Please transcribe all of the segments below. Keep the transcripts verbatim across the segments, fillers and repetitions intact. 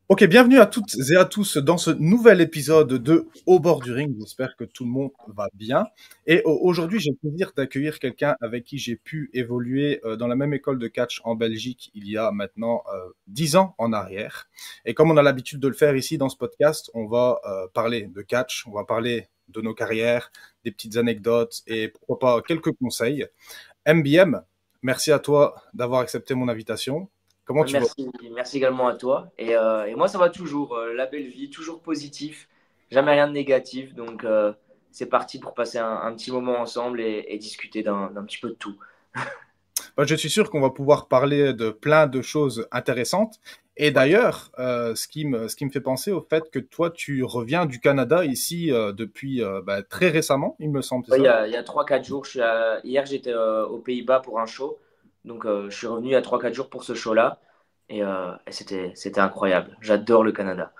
Ok, bienvenue à toutes et à tous dans ce nouvel épisode de Au bord du ring. J'espère que tout le monde va bien. Et au- aujourd'hui, j'ai le plaisir d'accueillir quelqu'un avec qui j'ai pu évoluer euh, dans la même école de catch en Belgique il y a maintenant euh, dix ans en arrière. Et comme on a l'habitude de le faire ici dans ce podcast, on va euh, parler de catch, on va parler de nos carrières, des petites anecdotes et pourquoi pas quelques conseils. M B M, merci à toi d'avoir accepté mon invitation. Comment tu vas? Merci, merci également à toi. Et, euh, et moi, ça va toujours. euh, la belle vie, toujours positif, jamais rien de négatif. Donc, euh, c'est parti pour passer un, un petit moment ensemble et, et discuter d'un d'un petit peu de tout. Bah, je suis sûr qu'on va pouvoir parler de plein de choses intéressantes. Et Ouais. d'ailleurs, euh, ce qui me, ce qui me fait penser au fait que toi, tu reviens du Canada ici euh, depuis euh, bah, très récemment, il me semble, c'est Ouais, il y ça? a, il y a trois quatre jours, je suis à- hier, j'étais euh, aux Pays-Bas pour un show. Donc, euh, je suis revenu il y a trois quatre jours pour ce show-là. Et, euh, et c'était, c'était incroyable. J'adore le Canada.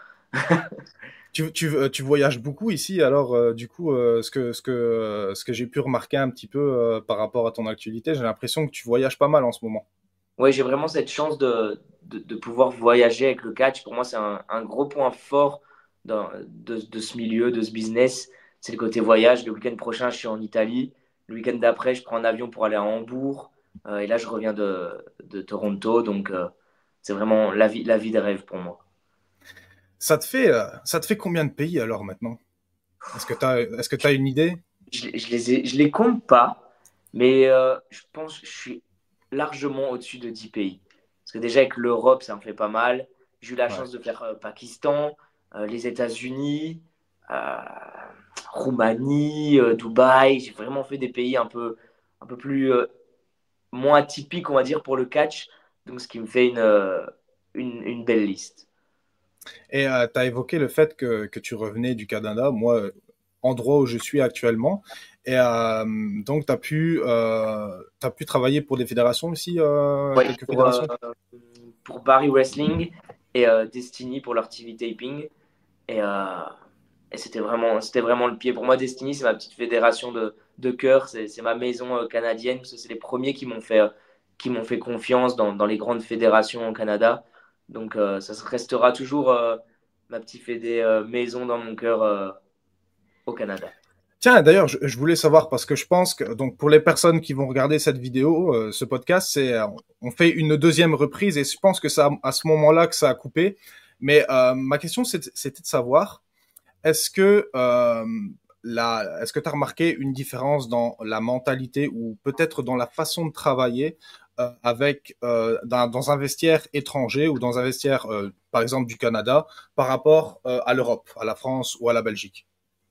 Tu, tu, euh, tu voyages beaucoup ici, alors euh, du coup, euh, ce que, ce que, euh, ce que j'ai pu remarquer un petit peu euh, par rapport à ton actualité, j'ai l'impression que tu voyages pas mal en ce moment. Ouais, j'ai vraiment cette chance de, de, de pouvoir voyager avec le catch. Pour moi, c'est un, un gros point fort dans- de, de ce milieu, de ce business. C'est le côté voyage. Le week-end prochain, je suis en Italie. Le week-end d'après, je prends un avion pour aller à Hambourg. Euh, et là, je reviens de, de Toronto. Donc, euh, c'est vraiment la vie, la vie de rêve pour moi. Ça te fait, euh, ça te fait combien de pays alors maintenant? Est-ce que tu as, est-ce que tu as une idée? Je, les- je les ai- je les compte pas, mais euh, je pense que je suis largement au-dessus de dix pays. Parce que déjà, avec l'Europe, ça me fait pas mal. J'ai eu la Ouais. chance de faire euh, Pakistan, euh, les États-Unis, euh, Roumanie, euh, Dubaï. J'ai vraiment fait des pays un peu, un peu plus euh, moins atypiques, on va dire, pour le catch. Donc, ce qui me fait une, euh, une, une belle liste. Et euh, tu as évoqué le fait que, que tu revenais du Canada, moi, euh, endroit où je suis actuellement. Et euh, donc, tu as pu, euh, t'as pu travailler pour des fédérations ici, euh, Ouais, quelques pour, euh, fédérations? pour Barry Wrestling et euh, Destiny pour leur T V taping. Et, euh, et c'était vraiment, c'était vraiment le pied. Pour moi, Destiny, c'est ma petite fédération de, de cœur. C'est, c'est ma maison euh, canadienne. Parce que c'est les premiers qui m'ont fait, euh, qui m'ont fait confiance dans, dans les grandes fédérations au Canada. Donc, euh, ça restera toujours euh, ma petite fédé euh, maison dans mon cœur euh, au Canada. Tiens, d'ailleurs, je, je voulais savoir parce que je pense que donc pour les personnes qui vont regarder cette vidéo, euh, ce podcast, c'est euh, on fait une deuxième reprise et je pense que ça à ce moment-là que ça a coupé. Mais euh, ma question c'est- c'était de savoir est-ce que euh, la, est-ce que tu as remarqué une différence dans la mentalité ou peut-être dans la façon de travailler euh, avec euh, dans, dans un vestiaire étranger ou dans un vestiaire euh, par exemple du Canada par rapport euh, à l'Europe, à la France ou à la Belgique?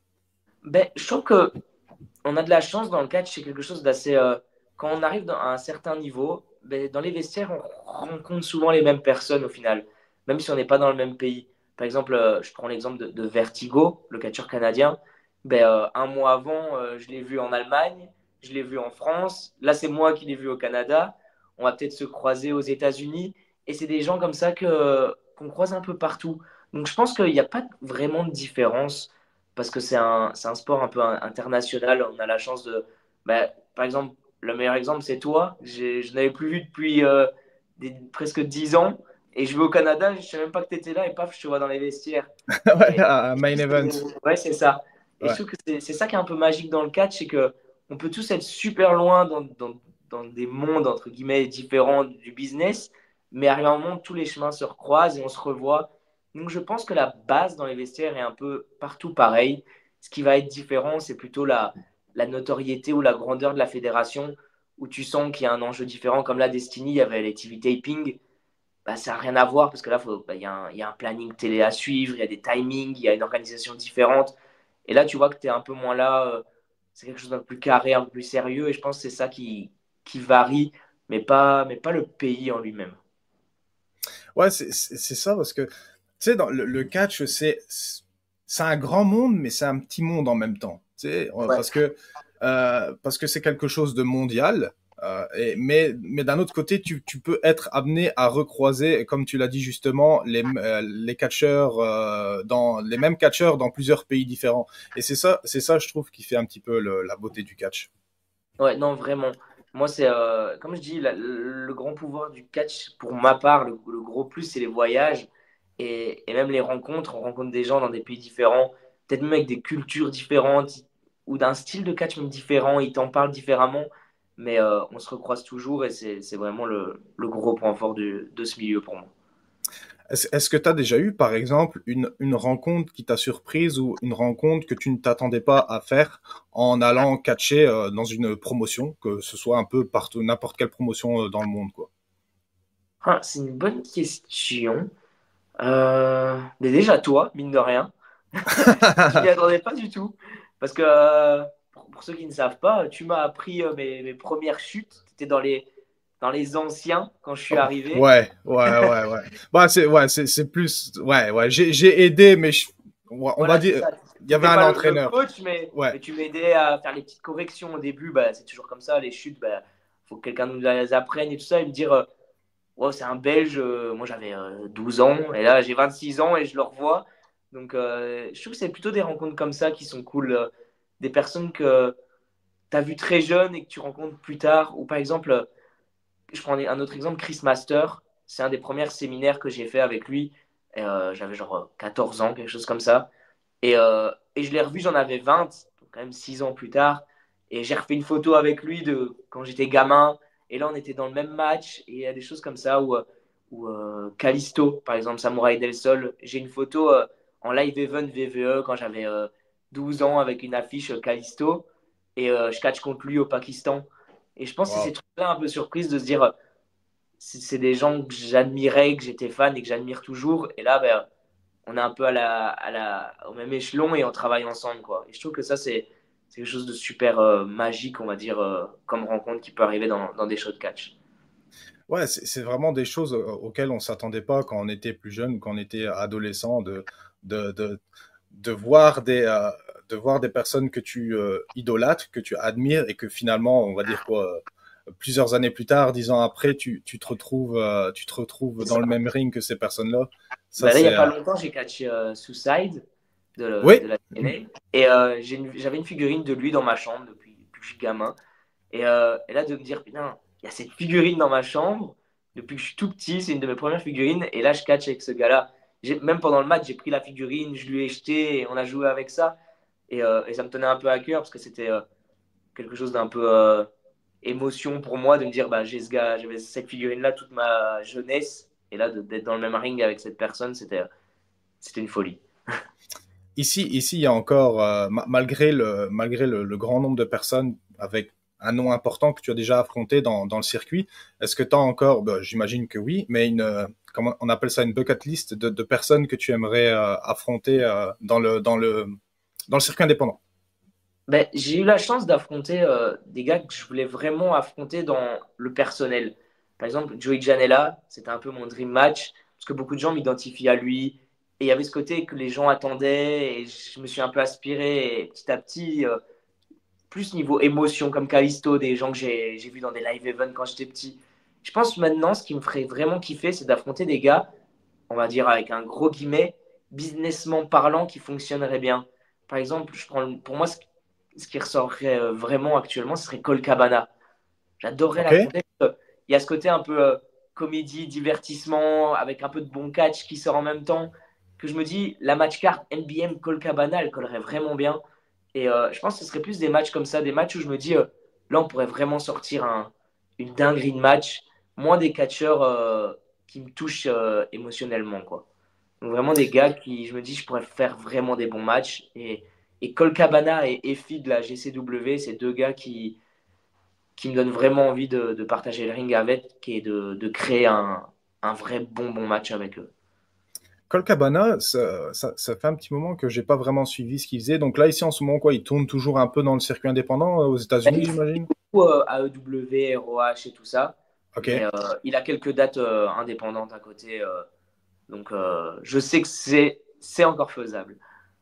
Ben, je trouve que on a de la chance dans le catch, c'est quelque chose d'assez. Euh, quand on arrive dans- à un certain niveau, ben, dans les vestiaires, on rencontre souvent les mêmes personnes au final, même si on n'est pas dans le même pays. Par exemple, euh, je prends l'exemple de, de Vertigo, le catcheur canadien. Ben, euh, un mois avant, euh, je l'ai vu en Allemagne, je l'ai vu en France. Là, c'est moi qui l'ai vu au Canada. On va peut-être se croiser aux États-Unis. Et c'est des gens comme ça que, qu'on croise un peu partout. Donc, je pense qu'il n'y a pas vraiment de différence parce que c'est un, c'est un sport un peu international. On a la chance de. Bah, par exemple, le meilleur exemple, c'est toi. J'ai- Je n'avais plus vu depuis euh, des- presque dix ans. Et je vais au Canada, je ne savais même pas que tu étais là. Et paf, je te vois dans les vestiaires. Ouais, Et à Main Event. ouais, c'est ça. Et je Ouais. trouve que c'est c'est ça qui est un peu magique dans le catch, c'est que on peut tous être super loin dans, dans, dans des mondes, entre guillemets, différents du business. Mais arrivé un moment, tous les chemins se recroisent et on se revoit. Donc je pense que la base dans les vestiaires est un peu partout pareil. Ce qui va être différent, c'est plutôt la, la notoriété ou la grandeur de la fédération, où tu sens qu'il y a un enjeu différent. Comme la Destiny, il y avait les T V taping. Bah, ça n'a rien à voir parce que là, faut- bah, il y, a un- il y a un planning télé à suivre, il y a des timings, il y a une organisation différente. Et là, tu vois que tu es un peu moins là. euh, c'est quelque chose d'un peu plus carré, un peu plus sérieux. Et je pense que c'est ça qui, qui varie, mais pas, mais pas le pays en lui-même. Ouais, c'est c'est- c'est ça parce que, tu sais, dans le, le catch, c'est c'est un grand monde, mais c'est un petit monde en même temps. Tu sais, euh, Ouais. parce que euh, parce que c'est quelque chose de mondial. Euh, et, mais mais d'un autre côté, tu, tu peux être amené à recroiser, comme tu l'as dit justement, les, euh, les catcheurs euh, dans les mêmes catcheurs dans plusieurs pays différents. Et c'est ça, c'est ça, je trouve, qui fait un petit peu le- la beauté du catch. Ouais, non, vraiment. Moi, c'est, euh, comme je dis, la- le, le grand pouvoir du catch, pour ma part, le, le gros plus, c'est les voyages. Et, et même les rencontres, on rencontre des gens dans des pays différents, peut-être même avec des cultures différentes ou d'un style de catch même différent, ils t'en parlent différemment, mais euh, on se recroise toujours et c'est c'est vraiment le, le gros point fort du- de ce milieu pour moi. Est-ce, est-ce que tu as déjà eu, par exemple, une, une rencontre qui t'a surprise ou une rencontre que tu ne t'attendais pas à faire en allant catcher euh, dans une promotion, que ce soit un peu partout, n'importe quelle promotion euh, dans le monde, quoi. Ah, c'est une bonne question. Euh, mais déjà, toi, mine de rien, je m'y attendais pas du tout. Parce que, euh, pour, pour ceux qui ne savent pas, tu m'as appris euh, mes, mes premières chutes. Tu étais dans les, dans les anciens quand je suis Oh, arrivé. ouais, ouais, ouais, ouais. Bah, c'est, ouais, c'est, c'est plus, ouais, ouais. J'ai, j'ai aidé, mais je- ouais, on va Voilà, c'est dire, ça. il y Tu avait n'étais un pas le, le entraîneur. coach, mais, Ouais. mais tu m'aidais à faire les petites corrections au début. Bah, c'est toujours comme ça, les chutes. Bah, faut que quelqu'un nous les apprenne et tout ça. Et me dire, euh, wow, c'est un Belge. Euh, moi, j'avais euh, douze ans. Et là, j'ai vingt-six ans et je le revois. Donc, euh, je trouve que c'est plutôt des rencontres comme ça qui sont cool. Euh, des personnes que tu as vues très jeunes et que tu rencontres plus tard. Ou par exemple, euh, je prends un autre exemple, Chris Master. C'est un des premiers séminaires que j'ai fait avec lui. Et, euh, j'avais genre quatorze ans, quelque chose comme ça. Et, euh, et je l'ai revu, j'en avais vingt, donc quand même six ans plus tard. Et j'ai refait une photo avec lui de quand j'étais gamin. Et là, on était dans le même match. Et il y a des choses comme ça où, où euh, Callisto, par exemple, Samouraï Del Sol, j'ai une photo euh, en live event V V E quand j'avais euh, douze ans avec une affiche euh, Callisto. Et euh, je catch contre lui au Pakistan. Et je pense que c'est ces Wow. trucs-là un peu surprise de se dire, euh, c'est c'est des gens que j'admirais, que j'étais fan et que j'admire toujours. Et là, ben, on est un peu à la, à la, au même échelon et on travaille ensemble, quoi. Et je trouve que ça, c'est c'est quelque chose de super euh, magique, on va dire, euh, comme rencontre qui peut arriver dans, dans des shows de catch. Ouais, c'est c'est vraiment des choses euh, auxquelles on s'attendait pas quand on était plus jeune ou quand on était adolescent, de, de, de, de voir des, euh, de voir des personnes que tu euh, idolâtres, que tu admires et que finalement, on va dire quoi, euh, plusieurs années plus tard, dix ans après, tu, tu te retrouves, euh, tu te retrouves C'est dans ça. le même ring que ces personnes-là. Ça, Bah là, il n'y a c'est, euh, pas longtemps, j'ai catché euh, Suicide de, oui, de la T N A. Et euh, j'ai une- j'avais une figurine de lui dans ma chambre depuis, depuis que je suis gamin. Et, euh, et là, de me dire, putain, il y a cette figurine dans ma chambre depuis que je suis tout petit, c'est une de mes premières figurines. Et là, je catch avec ce gars-là. J'ai- Même pendant le match, j'ai pris la figurine, je lui ai jeté et on a joué avec ça. Et, euh, et ça me tenait un peu à cœur parce que c'était euh, quelque chose d'un peu euh, émotion pour moi de me dire, bah, j'ai ce gars, j'avais cette figurine-là toute ma jeunesse. Et là, de- d'être dans le même ring avec cette personne, c'était, c'était une folie. ici, ici, il y a encore, euh, ma- malgré le, malgré le, le grand nombre de personnes avec un nom important que tu as déjà affronté dans, dans le circuit, est-ce que tu as encore, bah, j'imagine que oui, mais une, euh, comment on appelle ça, une bucket list de, de personnes que tu aimerais euh, affronter euh, dans le, dans le, dans le circuit indépendant? Ben, j'ai eu la chance d'affronter euh, des gars que je voulais vraiment affronter dans le personnel. Par exemple, Joey Janela, c'était un peu mon dream match, parce que beaucoup de gens m'identifient à lui. Et il y avait ce côté que les gens attendaient, et je me suis un peu aspiré, et petit à petit, euh, plus niveau émotion, comme Callisto, des gens que j'ai j'ai vus dans des live events quand j'étais petit. Je pense maintenant, ce qui me ferait vraiment kiffer, c'est d'affronter des gars, on va dire avec un gros guillemet, businessment parlant, qui fonctionneraient bien. Par exemple, je prends le- pour moi, ce ce qui ressortirait euh, vraiment actuellement, ce serait Cole Cabana. J'adorerais OK? l'affronter. Parce que il y a ce côté un peu euh, comédie, divertissement, avec un peu de bon catch qui sort en même temps, que je me dis, la match card N B M Cole Cabana, elle collerait vraiment bien. Et euh, je pense que ce serait plus des matchs comme ça, des matchs où je me dis, euh, là, on pourrait vraiment sortir un- une dinguerie de match, moins des catcheurs euh, qui me touchent euh, émotionnellement, quoi. Donc vraiment des gars qui, je me dis, je pourrais faire vraiment des bons matchs. Et, et Cole Cabana et Effie de la G C W, c'est deux gars qui, qui me donnent vraiment envie de, de partager le ring avec et de, de créer un, un vrai bon bon match avec eux. Colcabana, ça, ça, ça fait un petit moment que j'ai pas vraiment suivi ce qu'il faisait. Donc là, ici, en ce moment, quoi, il tourne toujours un peu dans le circuit indépendant euh, aux États-Unis, Il fait j'imagine? beaucoup euh, A E W, R O H et tout ça, mais OK. euh, il a quelques dates euh, indépendantes à côté. Euh, donc euh, je sais que c'est c'est encore faisable.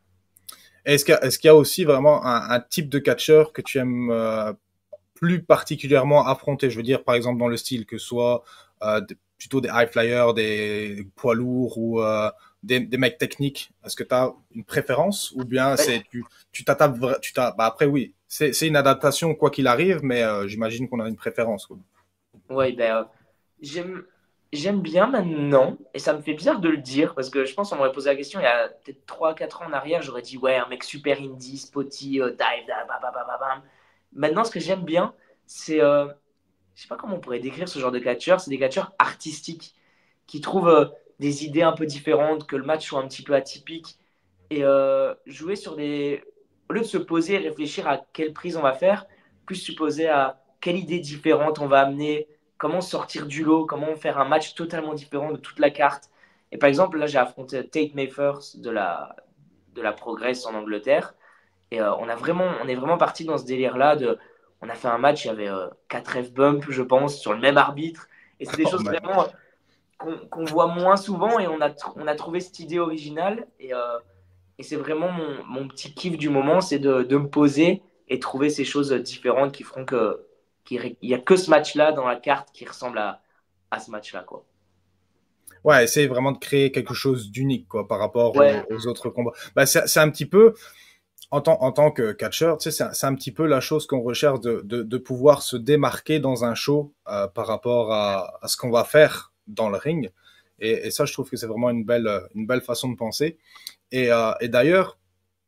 Est-ce qu'il y a, est-ce qu'il y a aussi vraiment un, un type de catcheur que tu aimes euh, plus particulièrement affronter? Je veux dire, par exemple, dans le style, que ce soit euh, des- plutôt des high flyers, des poids lourds ou euh, des, des mecs techniques. Est-ce que tu as une préférence ou bien Ouais, c'est tu tu t'attapes vra- tu t'as bah après oui, c'est c'est une adaptation quoi qu'il arrive, mais euh, j'imagine qu'on a une préférence quoi. ouais, ben, euh, j'aime. J'aime bien maintenant, et ça me fait bizarre de le dire, parce que je pense qu'on m'aurait posé la question il y a peut-être trois quatre ans en arrière, j'aurais dit ouais, un mec super indie, spotty, euh, dive, da, ba, ba, ba, ba, bam. Maintenant, ce que j'aime bien, c'est, euh, je sais pas comment on pourrait décrire ce genre de catcheurs, c'est des catcheurs artistiques qui trouvent euh, des idées un peu différentes, que le match soit un petit peu atypique, et euh, jouer sur des... Au lieu de se poser et réfléchir à quelle prise on va faire, plus se poser à quelle idée différente on va amener, comment sortir du lot, comment faire un match totalement différent de toute la carte. Et par exemple, là, j'ai affronté Tate Mayfers de la, de la Progress en Angleterre. Et euh, on, a vraiment, on est vraiment parti dans ce délire-là. De, on a fait un match, il y avait euh, quatre F bump, je pense, sur le même arbitre. Et c'est des Oh, choses man. vraiment qu'on qu'on voit moins souvent. Et on a, on a trouvé cette idée originale. Et, euh, et c'est vraiment mon, mon, petit kiff du moment, c'est de, de, me poser et trouver ces choses différentes qui feront que qu'il n'y a que ce match-là dans la carte qui ressemble à, à ce match-là, quoi. Ouais, essayer vraiment de créer quelque chose d'unique, quoi, par rapport aux, Ouais, aux autres combats. Bah, c'est, c'est un petit peu, en tant, en tant que catcheur, tu sais, c'est un, c'est un petit peu la chose qu'on recherche de, de, de pouvoir se démarquer dans un show euh, par rapport à, à ce qu'on va faire dans le ring. Et, et ça, je trouve que c'est vraiment une belle, une belle façon de penser. Et, euh, et d'ailleurs,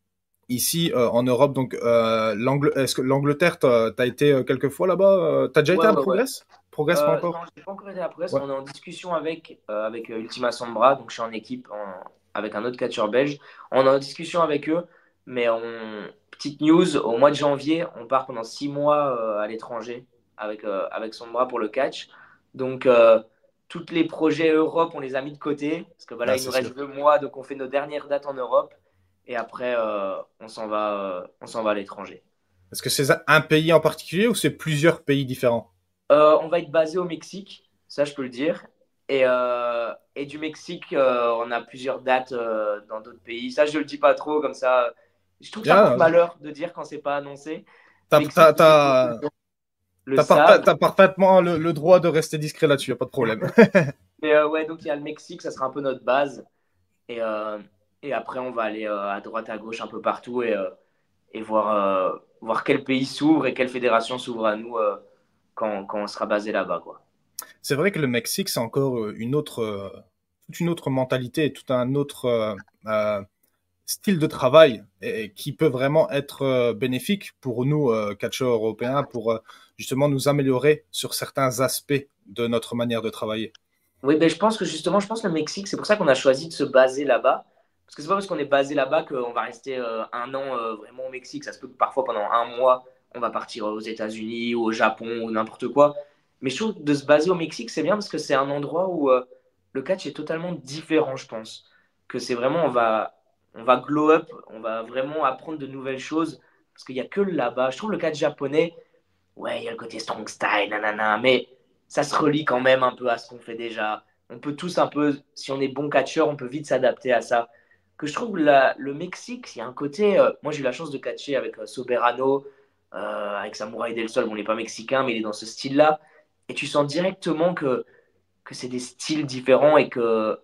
ici euh, en Europe, donc euh, l'Angl- est-ce que l'Angleterre, t'as, t'as été euh, quelques fois là-bas euh, T'as déjà été ouais, à ouais, ouais. Progress Progress, pas Euh, non, encore je n'ai pas encore été à la presse. Ouais. On est en discussion avec, euh, avec euh, Ultima Sombra, donc je suis en équipe en- avec un autre catcheur belge. On est en discussion avec eux, mais on... petite news, au mois de janvier, on part pendant six mois euh, à l'étranger avec, euh, avec Sombra pour le catch. Donc, euh, tous les projets Europe, on les a mis de côté, parce que bah, là, Ah, il nous c'est reste sûr. deux mois, donc on fait nos dernières dates en Europe, et après, euh, on s'en va, euh, on s'en va à l'étranger. Est-ce que c'est un pays en particulier ou c'est plusieurs pays différents Euh, on va être basé au Mexique, ça je peux le dire. Et, euh, et du Mexique, euh, on a plusieurs dates euh, dans d'autres pays. Ça, je ne le dis pas trop, comme ça. Je trouve que ça porte Ah, malheur de dire quand c'est pas annoncé. t'as, Mexique, t'as, peut-être beaucoup t'as, de gens le t'as, parfa- savent. t'as parfaitement le, le droit de rester discret là-dessus, y a pas de problème. Mais euh, ouais, donc il y a le Mexique, ça sera un peu notre base. Et, euh, et après, on va aller euh, à droite, à gauche, un peu partout et, euh, et voir, euh, voir quel pays s'ouvre et quelle fédération s'ouvre à nous euh, quand, quand on sera basé là-bas, quoi. C'est vrai que le Mexique, c'est encore euh, une autre, euh, toute une autre mentalité, et tout un autre euh, euh, style de travail et, et qui peut vraiment être euh, bénéfique pour nous, euh, catcheurs européens, pour euh, justement nous améliorer sur certains aspects de notre manière de travailler. Oui, ben, je pense que justement, je pense que le Mexique, c'est pour ça qu'on a choisi de se baser là-bas. Parce que c'est pas parce qu'on est basé là-bas qu'on va rester euh, un an euh, vraiment au Mexique. Ça se peut que parfois, pendant un mois, on va partir aux États-Unis ou au Japon ou n'importe quoi. Mais je trouve que de se baser au Mexique, c'est bien parce que c'est un endroit où euh, le catch est totalement différent, je pense. Que c'est vraiment, on va, on va glow up, on va vraiment apprendre de nouvelles choses. Parce qu'il n'y a que là-bas. Je trouve le catch japonais, ouais, il y a le côté strong style, nanana, mais ça se relie quand même un peu à ce qu'on fait déjà. On peut tous un peu, si on est bon catcheur, on peut vite s'adapter à ça. Que je trouve la, le Mexique, il y a un côté. Euh, moi, j'ai eu la chance de catcher avec euh, Soberano, euh, avec Samurai Del Sol. Bon, il n'est pas mexicain, mais il est dans ce style-là. Et tu sens directement que, que c'est des styles différents et que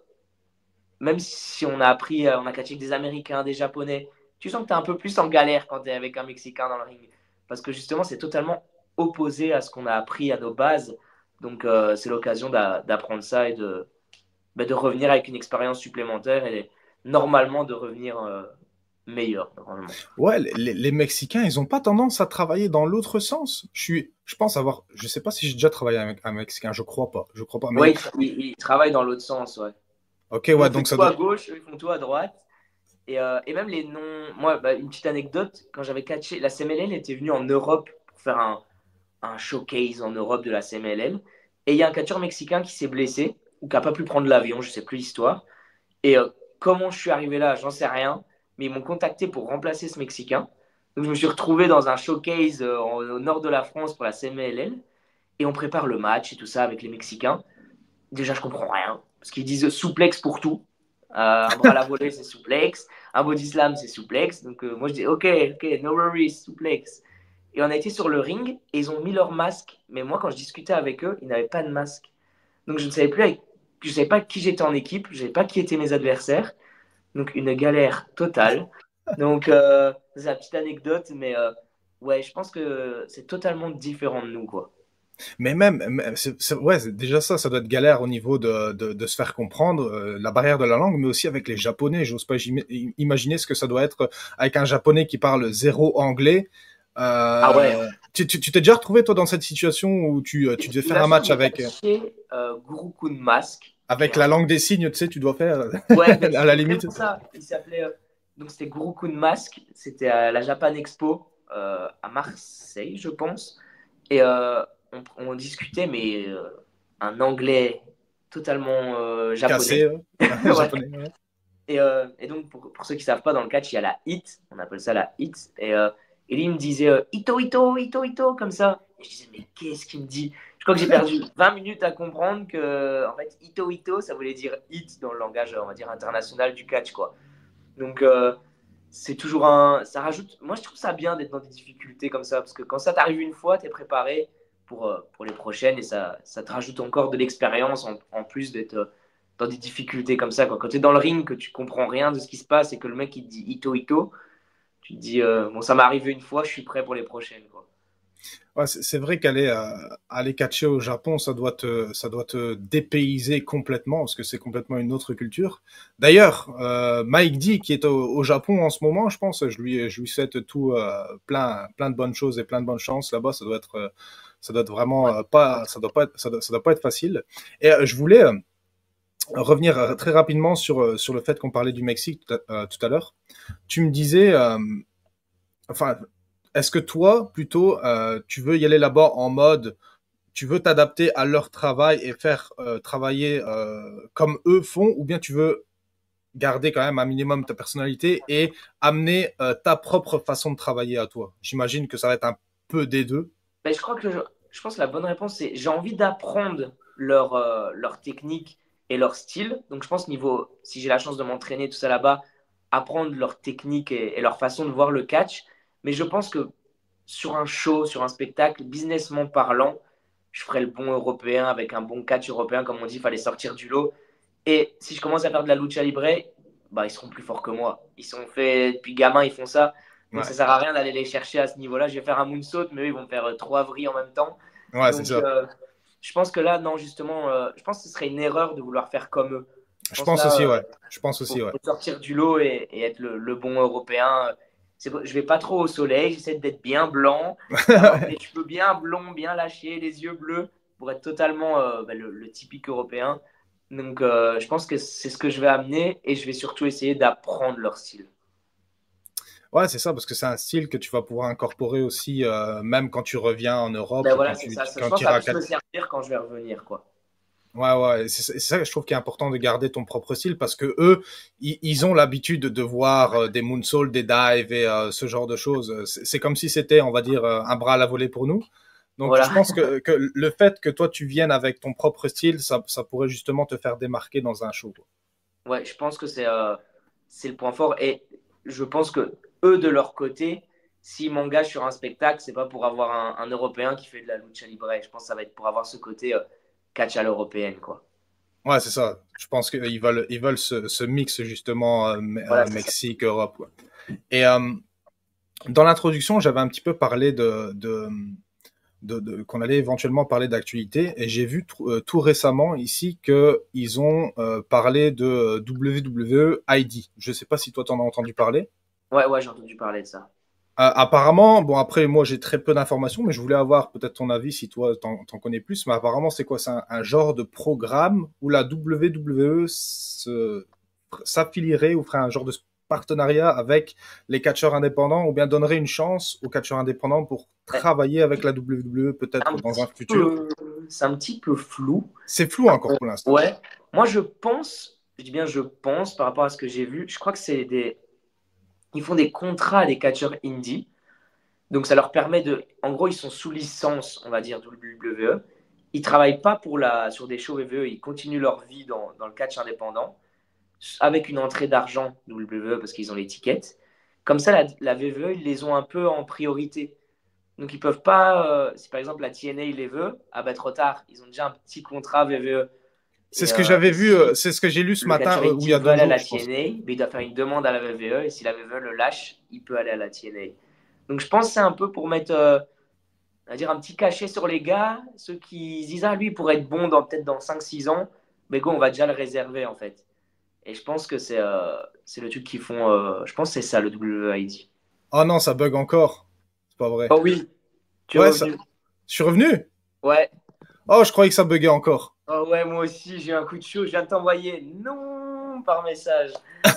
même si on a appris, euh, on a catché avec des Américains, des Japonais, tu sens que tu es un peu plus en galère quand tu es avec un Mexicain dans le ring. Parce que justement, c'est totalement opposé à ce qu'on a appris à nos bases. Donc, euh, c'est l'occasion d'a- d'apprendre ça et de, bah, de revenir avec une expérience supplémentaire et normalement de revenir euh, meilleur, normalement. Ouais, les, les Mexicains, ils ont pas tendance à travailler dans l'autre sens. Je suis, je pense avoir, je sais pas si j'ai déjà travaillé avec un Mexicain, je crois pas, je crois pas, mais Oui, ils, ils- ils travaillent dans l'autre sens, ouais. ok, Nous, ouais, on fait donc ça tout à doit, gauche, eux, ils font tout à droite. Et, euh, et même les noms. Moi, bah, une petite anecdote, quand j'avais catché, la C M L L était venue en Europe pour faire un, un showcase en Europe de la C M L L. Et il y a un catcheur mexicain qui s'est blessé ou qui n'a pas pu prendre l'avion, je ne sais plus l'histoire. Et euh, comment je suis arrivé là, j'en sais rien. Mais ils m'ont contacté pour remplacer ce Mexicain. Donc je me suis retrouvé dans un showcase euh, en- au nord de la France pour la C M L L. Et on prépare le match et tout ça avec les Mexicains. Déjà, je comprends rien. Parce qu'ils disent souplex pour tout. Euh, un bras à la volée, c'est souplex. Un body slam, c'est souplex. Donc, euh, moi, je dis, OK, OK, no worries, souplex. Et on a été sur le ring et ils ont mis leur masque. Mais moi, quand je discutais avec eux, ils n'avaient pas de masque. Donc, je ne savais plus avec... je savais pas qui j'étais en équipe. Je ne savais pas qui étaient mes adversaires. Donc, une galère totale. Donc, euh, c'est la petite anecdote. Mais euh, ouais, je pense que c'est totalement différent de nous, quoi. Mais même, mais c'est, c'est- ouais, c'est- déjà ça, ça doit être galère au niveau de, de, de se faire comprendre euh, la barrière de la langue, mais aussi avec les Japonais. J'ose pas j'im- imaginer ce que ça doit être avec un Japonais qui parle zéro anglais. Ah ouais. Euh, tu tu tu t'es déjà retrouvé toi dans cette situation où tu euh, tu devais J'ai eu faire la un chance match de avec catcher euh, Gurukun Mask, qui est avec un. la langue des signes, tu sais, tu dois faire Ouais, mais à la c'était limite. vraiment ça. Il s'appelait. euh, Donc, c'était Gurukun Mask. C'était à la Japan Expo euh, à Marseille, je pense. Et euh, on, on discutait, mais euh, un anglais totalement euh, Cassé, japonais. euh, Ouais. japonais. Ouais. Et, euh, et donc, pour, pour ceux qui ne savent pas, dans le catch, il y a la hit. On appelle ça la hit. Et, euh, et lui, il me disait euh, Ito, Ito, Ito, Ito, comme ça. Et je disais, mais qu'est-ce qu'il me dit? Je crois que j'ai perdu vingt minutes à comprendre que, en fait, Ito, Ito, ça voulait dire hit dans le langage, on va dire, international du catch, quoi. Donc, euh, c'est toujours un. Ça rajoute. Moi, je trouve ça bien d'être dans des difficultés comme ça. Parce que quand ça t'arrive une fois, tu es préparé pour, euh, pour les prochaines. Et ça, ça te rajoute encore de l'expérience en, en plus d'être euh, dans des difficultés comme ça, quoi. Quand tu es dans le ring, que tu comprends rien de ce qui se passe et que le mec il te dit Ito Ito, tu te dis euh, bon, ça m'est arrivé une fois, je suis prêt pour les prochaines, quoi. Ouais, c'est c'est vrai qu'aller euh, aller catcher au Japon, ça doit te ça doit te dépayser complètement parce que c'est complètement une autre culture. D'ailleurs, euh, Mike D qui est au, au Japon en ce moment, je pense, je lui je lui souhaite tout euh, plein plein de bonnes choses et plein de bonnes chances là-bas. Ça doit être euh, ça doit être vraiment Ouais. euh, pas ça doit pas être, ça doit, ça doit pas être facile. Et euh, je voulais euh, revenir euh, très rapidement sur euh, sur le fait qu'on parlait du Mexique tout à, euh, tout à l'heure. Tu me disais euh, enfin est-ce que toi, plutôt, euh, tu veux y aller là-bas en mode, tu veux t'adapter à leur travail et faire euh, travailler euh, comme eux font, ou bien tu veux garder quand même un minimum ta personnalité et amener euh, ta propre façon de travailler à toi? J'imagine que ça va être un peu des deux. Ben, je crois que je, je pense que la bonne réponse c'est j'ai envie d'apprendre leur, euh, leur technique et leur style. Donc je pense niveau, si j'ai la chance de m'entraîner tout ça là-bas, apprendre leur technique et, et leur façon de voir le catch. Mais je pense que sur un show, sur un spectacle, businessment parlant, je ferais le bon européen avec un bon catch européen, comme on dit, il fallait sortir du lot. Et si je commence à faire de la lucha libre, bah, ils seront plus forts que moi. Ils sont faits depuis gamin, ils font ça. Donc ça Ouais, sert à rien d'aller les chercher à ce niveau-là. Je vais faire un moonsault, mais eux, ils vont faire euh, trois vrilles en même temps. ouais, c'est Donc ça. euh, je pense que là, non, justement, euh, je pense que ce serait une erreur de vouloir faire comme eux. Je Je pense pense là, aussi, euh, ouais. Je pense aussi, faut, ouais. faut sortir du lot et, et être le, le bon européen. C'est, je vais pas trop au soleil, j'essaie d'être bien blanc, d'avoir les cheveux bien blonds, bien lâchés, les yeux bleus, pour être totalement euh, bah, le, le typique européen. Donc, euh, je pense que c'est ce que je vais amener et je vais surtout essayer d'apprendre leur style. Ouais, c'est ça, parce que c'est un style que tu vas pouvoir incorporer aussi, euh, même quand tu reviens en Europe Ben ou quand voilà, c'est tu, ça. Ça, je quand pense tu que ça va iras. plus me servir quand je vais revenir, quoi. Ouais, ouais, c'est c'est ça que je trouve qui est important de garder ton propre style parce que eux, ils, ils ont l'habitude de voir euh, des moonsaults, des dives et euh, ce genre de choses. C'est c'est comme si c'était, on va dire, euh, un bras à la volée pour nous. Donc, je Voilà. pense que, que le fait que toi tu viennes avec ton propre style, ça, ça pourrait justement te faire démarquer dans un show, quoi. Ouais, je pense que c'est euh, c'est le point fort. Et je pense que eux, de leur côté, s'ils m'engagent sur un spectacle, c'est pas pour avoir un, un Européen qui fait de la lucha libre. Je pense que ça va être pour avoir ce côté euh, catch à l'européenne, quoi. Ouais, c'est ça. Je pense qu'ils veulent, ils veulent ce, ce mix justement euh, Me- Voilà, euh, c'est ça. Mexique, Europe, quoi. Et euh, dans l'introduction, j'avais un petit peu parlé de, de de, de, qu'on allait éventuellement parler d'actualité. Et j'ai vu euh, tout récemment ici qu'ils ont euh, parlé de W W E I D. Je sais pas si toi t'en as entendu parler. Ouais, ouais, j'ai entendu parler de ça. Euh, apparemment, bon après moi j'ai très peu d'informations, mais je voulais avoir peut-être ton avis si toi t'en, t'en connais plus. Mais apparemment c'est quoi? C'est un, un genre de programme où la W W E se, s'affilierait ou ferait un genre de partenariat avec les catcheurs indépendants ou bien donnerait une chance aux catcheurs indépendants pour Ouais, travailler avec la W W E c'est peut-être un dans un petit futur. peu, c'est un petit peu flou. C'est flou encore pour l'instant. Ouais, moi je pense, je dis bien je pense par rapport à ce que j'ai vu, je crois que c'est des, ils font des contrats à des catcheurs indie. Donc ça leur permet de, en gros, ils sont sous licence, on va dire, W W E. Ils travaillent pas pour la, sur des shows W W E, ils continuent leur vie dans, dans le catch indépendant avec une entrée d'argent W W E parce qu'ils ont les tickets. Comme ça, la, la V V E, ils les ont un peu en priorité. Donc ils peuvent pas, euh, si par exemple la T N A les veut, ah bah trop tard, ils ont déjà un petit contrat V V E. C'est Et, ce que euh, j'avais et vu, si euh, c'est ce que j'ai lu ce le matin catcheur euh, ou il y indie a veut deux aller à jours, la je pense. T N A, mais il doit faire une demande à la V V E et si la V V E le lâche, il peut aller à la T N A. Donc je pense que c'est un peu pour mettre, euh, on va dire, un petit cachet sur les gars, ceux qui se disent, ah, lui, il pourrait être bon dans, peut-être dans cinq six ans, mais go, on va déjà le réserver, en fait. Et je pense que c'est euh, c'est le truc qu'ils font, euh, je pense que c'est ça, le W I D. Oh non, ça bug encore. C'est pas vrai. Oh oui, tu es Ouais, ça... revenu. je suis revenu. Ouais. Oh, je croyais que ça buguait encore. Oh ouais, moi aussi, j'ai eu un coup de chaud. Je viens de t'envoyer non par message.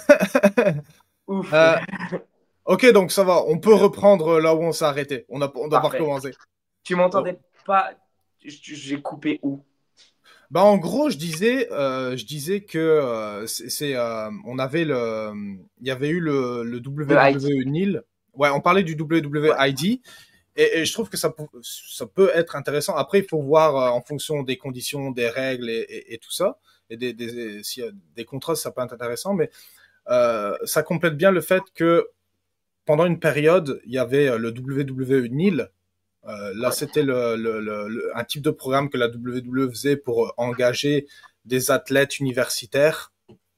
Ouf. Euh, ok, donc ça va. On peut reprendre là où on s'est arrêté. On a... on doit pas Parfait. recommencer. Tu Oh. m'entendais pas? J'ai coupé où? Bah, en gros, je disais, euh, je disais que euh, c'est, c'est, euh, on avait le, il y avait eu le, le Le I D. W W E Nil. Ouais, on parlait du W W Ouais. I D. Et, et je trouve que ça, pou- ça peut être intéressant. Après, il faut voir euh, en fonction des conditions, des règles et, et, et tout ça. Et des, des, s'il y a des contrats, ça peut être intéressant. Mais euh, ça complète bien le fait que pendant une période, il y avait euh, le W W E Nil. Euh, là, Ouais. c'était le, le, le, le- un type de programme que la W W E faisait pour euh, engager des athlètes universitaires.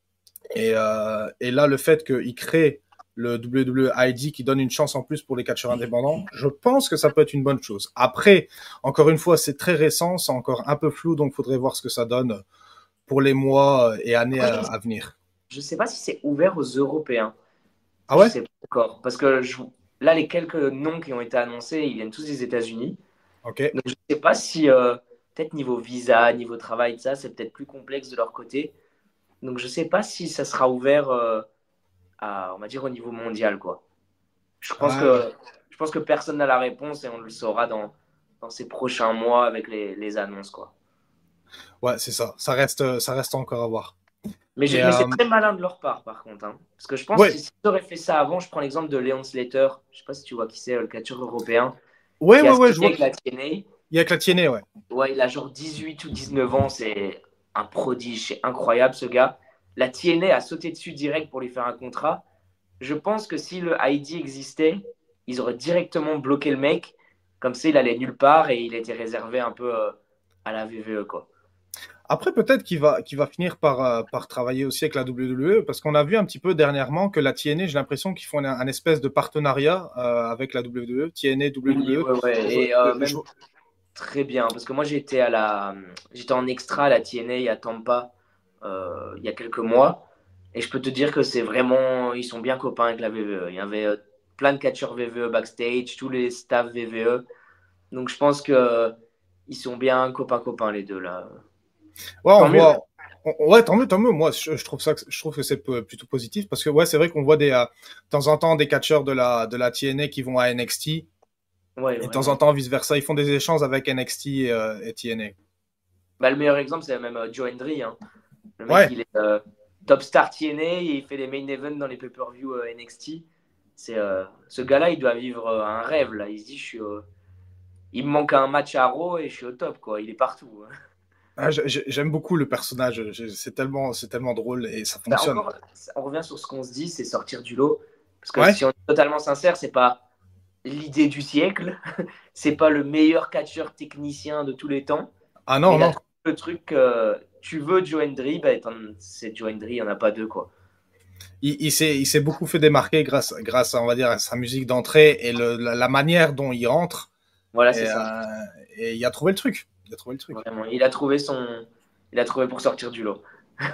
Et, euh, et là, le fait qu'ils créent le W W I D qui donne une chance en plus pour les catcheurs indépendants, je pense que ça peut être une bonne chose. Après, encore une fois, c'est très récent, c'est encore un peu flou, donc il faudrait voir ce que ça donne pour les mois et années Après, à, à venir. je sais pas si c'est ouvert aux Européens. Ça, Ah je ouais? sais pas encore. Parce que je- là, les quelques noms qui ont été annoncés, ils viennent tous des États-Unis. Ok. Donc, je sais pas si, euh, peut-être niveau visa, niveau travail, ça, c'est peut-être plus complexe de leur côté. Donc, je sais pas si ça sera ouvert euh, à, on va dire, au niveau mondial, quoi. Je pense Ah ouais. que, je pense que personne n'a la réponse et on le saura dans, dans ces prochains mois avec les, les annonces, quoi. Ouais, c'est ça. Ça reste, ça reste encore à voir. Mais, je- Et mais euh, c'est très malin de leur part, par contre, hein. Parce que je pense que ouais, s'ils auraient fait ça avant, je prends l'exemple de Leon Slater. Je sais pas si tu vois qui c'est, le catcheur européen, ouais, qui ouais, a ouais, signé je vois avec la qu'il T N A. y a que la tienne, ouais. Ouais, il a genre dix-huit ou dix-neuf ans, c'est un prodige, c'est incroyable ce gars. La T N A a sauté dessus direct pour lui faire un contrat. Je pense que si le I D existait, ils auraient directement bloqué le mec. Comme ça, il allait nulle part et il était réservé un peu euh, à la V V E, quoi. Après, peut-être qu'il va, qu'il va finir par, euh, par travailler aussi avec la W W E, parce qu'on a vu un petit peu dernièrement que la T N A, j'ai l'impression qu'ils font un, un espèce de partenariat euh, avec la W W E, T N A, Oui, W W E. ouais, ouais. Je, Et euh, je- même très bien, parce que moi j'étais à la, j'étais en extra à la T N A à Tampa euh, il y a quelques mois, et je peux te dire que c'est vraiment, ils sont bien copains avec la V V E. Il y avait euh, plein de catcheurs V V E backstage, tous les staffs V V E, donc je pense que euh, ils sont bien copains copains les deux là. ouais, on Tant mieux. voit. on- ouais, tant mieux, tant mieux. Moi, je, je trouve ça, que- je trouve que c'est p- plutôt positif, parce que ouais, c'est vrai qu'on voit des, euh, de temps en temps des catcheurs de la, de la T N A qui vont à N X T, Ouais, et de temps en vraiment. temps vice versa, ils font des échanges avec N X T et, euh, et T N A. Bah, le meilleur exemple c'est même euh, Joe Hendry, hein. Le mec Ouais. il est euh, top star T N A et il fait les main events dans les pay-per-view euh, N X T. C'est euh, ce gars-là, il doit vivre euh, un rêve là. Il se dit, je suis, euh, il me manque un match à Raw et je suis au top, quoi. Il est partout. Ah, je- je- j'aime beaucoup le personnage. Je- C'est tellement, c'est tellement drôle et ça Bah, fonctionne. encore, on revient sur ce qu'on se dit, c'est sortir du lot. Parce que Ouais. si on est totalement sincère, c'est pas l'idée du siècle, c'est pas le meilleur catcheur technicien de tous les temps, Ah mais non, il a non. trouvé le truc. Euh, tu veux Joe Hendry, bah, c'est Joe Hendry, il n'y en a pas deux, quoi. il, il s'est, il s'est beaucoup fait démarquer grâce, grâce à, on va dire, à sa musique d'entrée et le, la, la manière dont il rentre. Voilà, Et, c'est ça. euh, et il a trouvé le truc. Il a trouvé le truc. Vraiment. Il a trouvé son, il a trouvé pour sortir du lot.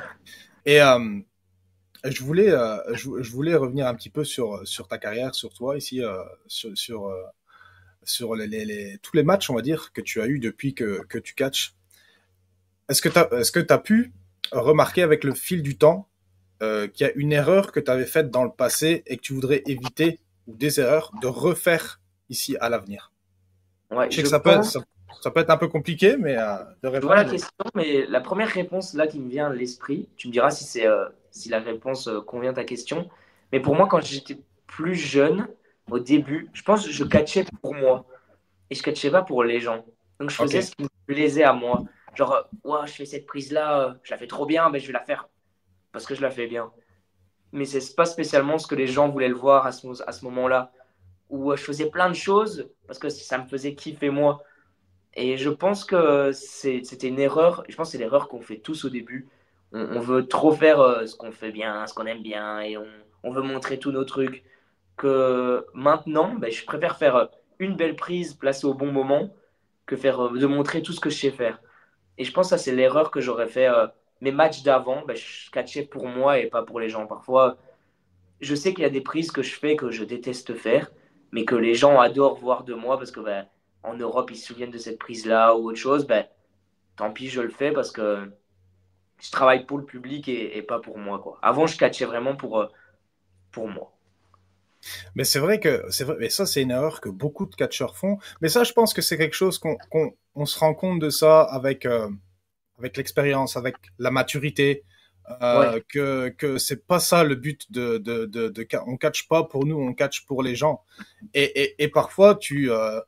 Et euh, je voulais, euh, je, je voulais revenir un petit peu sur, sur ta carrière, sur toi ici, euh, sur, sur, euh, sur les, les, les, tous les matchs, on va dire, que tu as eu depuis que, que tu catches. Est-ce que tu as, est-ce que tu as pu remarquer avec le fil du temps euh, qu'il y a une erreur que tu avais faite dans le passé et que tu voudrais éviter, ou des erreurs, de refaire ici à l'avenir? Ouais, Je sais je que ça peut, pense. ça, ça peut être un peu compliqué, mais euh, de Je vois répondre. la Mais... question, mais la première réponse là qui me vient à l'esprit, tu me diras si c'est euh, si la réponse euh, convient à ta question. Mais pour moi, quand j'étais plus jeune, au début, je pense que je catchais pour moi et je catchais pas pour les gens. Donc je Ok. faisais ce qui me plaisait à moi. Genre, euh, ouais, je fais cette prise là, je la fais trop bien, mais je vais la faire parce que je la fais bien. Mais c'est pas spécialement ce que les gens voulaient le voir à ce, à ce moment-là. Où euh, je faisais plein de choses parce que ça me faisait kiffer moi. Et je pense que c'était une erreur. Je pense que c'est l'erreur qu'on fait tous au début. On, on veut trop faire euh, ce qu'on fait bien, ce qu'on aime bien, et on, on veut montrer tous nos trucs. Que maintenant, ben, je préfère faire une belle prise placée au bon moment que faire euh, de montrer tout ce que je sais faire. Et je pense que ça, c'est l'erreur que j'aurais fait. Euh, mes matchs d'avant, ben, je catchais pour moi et pas pour les gens. Parfois, je sais qu'il y a des prises que je fais que je déteste faire, mais que les gens adorent voir de moi parce que ben, en Europe, ils se souviennent de cette prise-là ou autre chose. Ben, tant pis, je le fais parce que je travaille pour le public et, et pas pour moi, quoi. Avant, je catchais vraiment pour, euh, pour moi. Mais c'est vrai que c'est vrai, mais ça c'est une erreur que beaucoup de catcheurs font. Mais ça, je pense que c'est quelque chose qu'on qu'on on se rend compte de ça avec euh, avec l'expérience, avec la maturité. Ouais, Euh, que que c'est pas ça le but de de de, de on catch pas pour nous, on catch pour les gens. Et et, et parfois tu euh,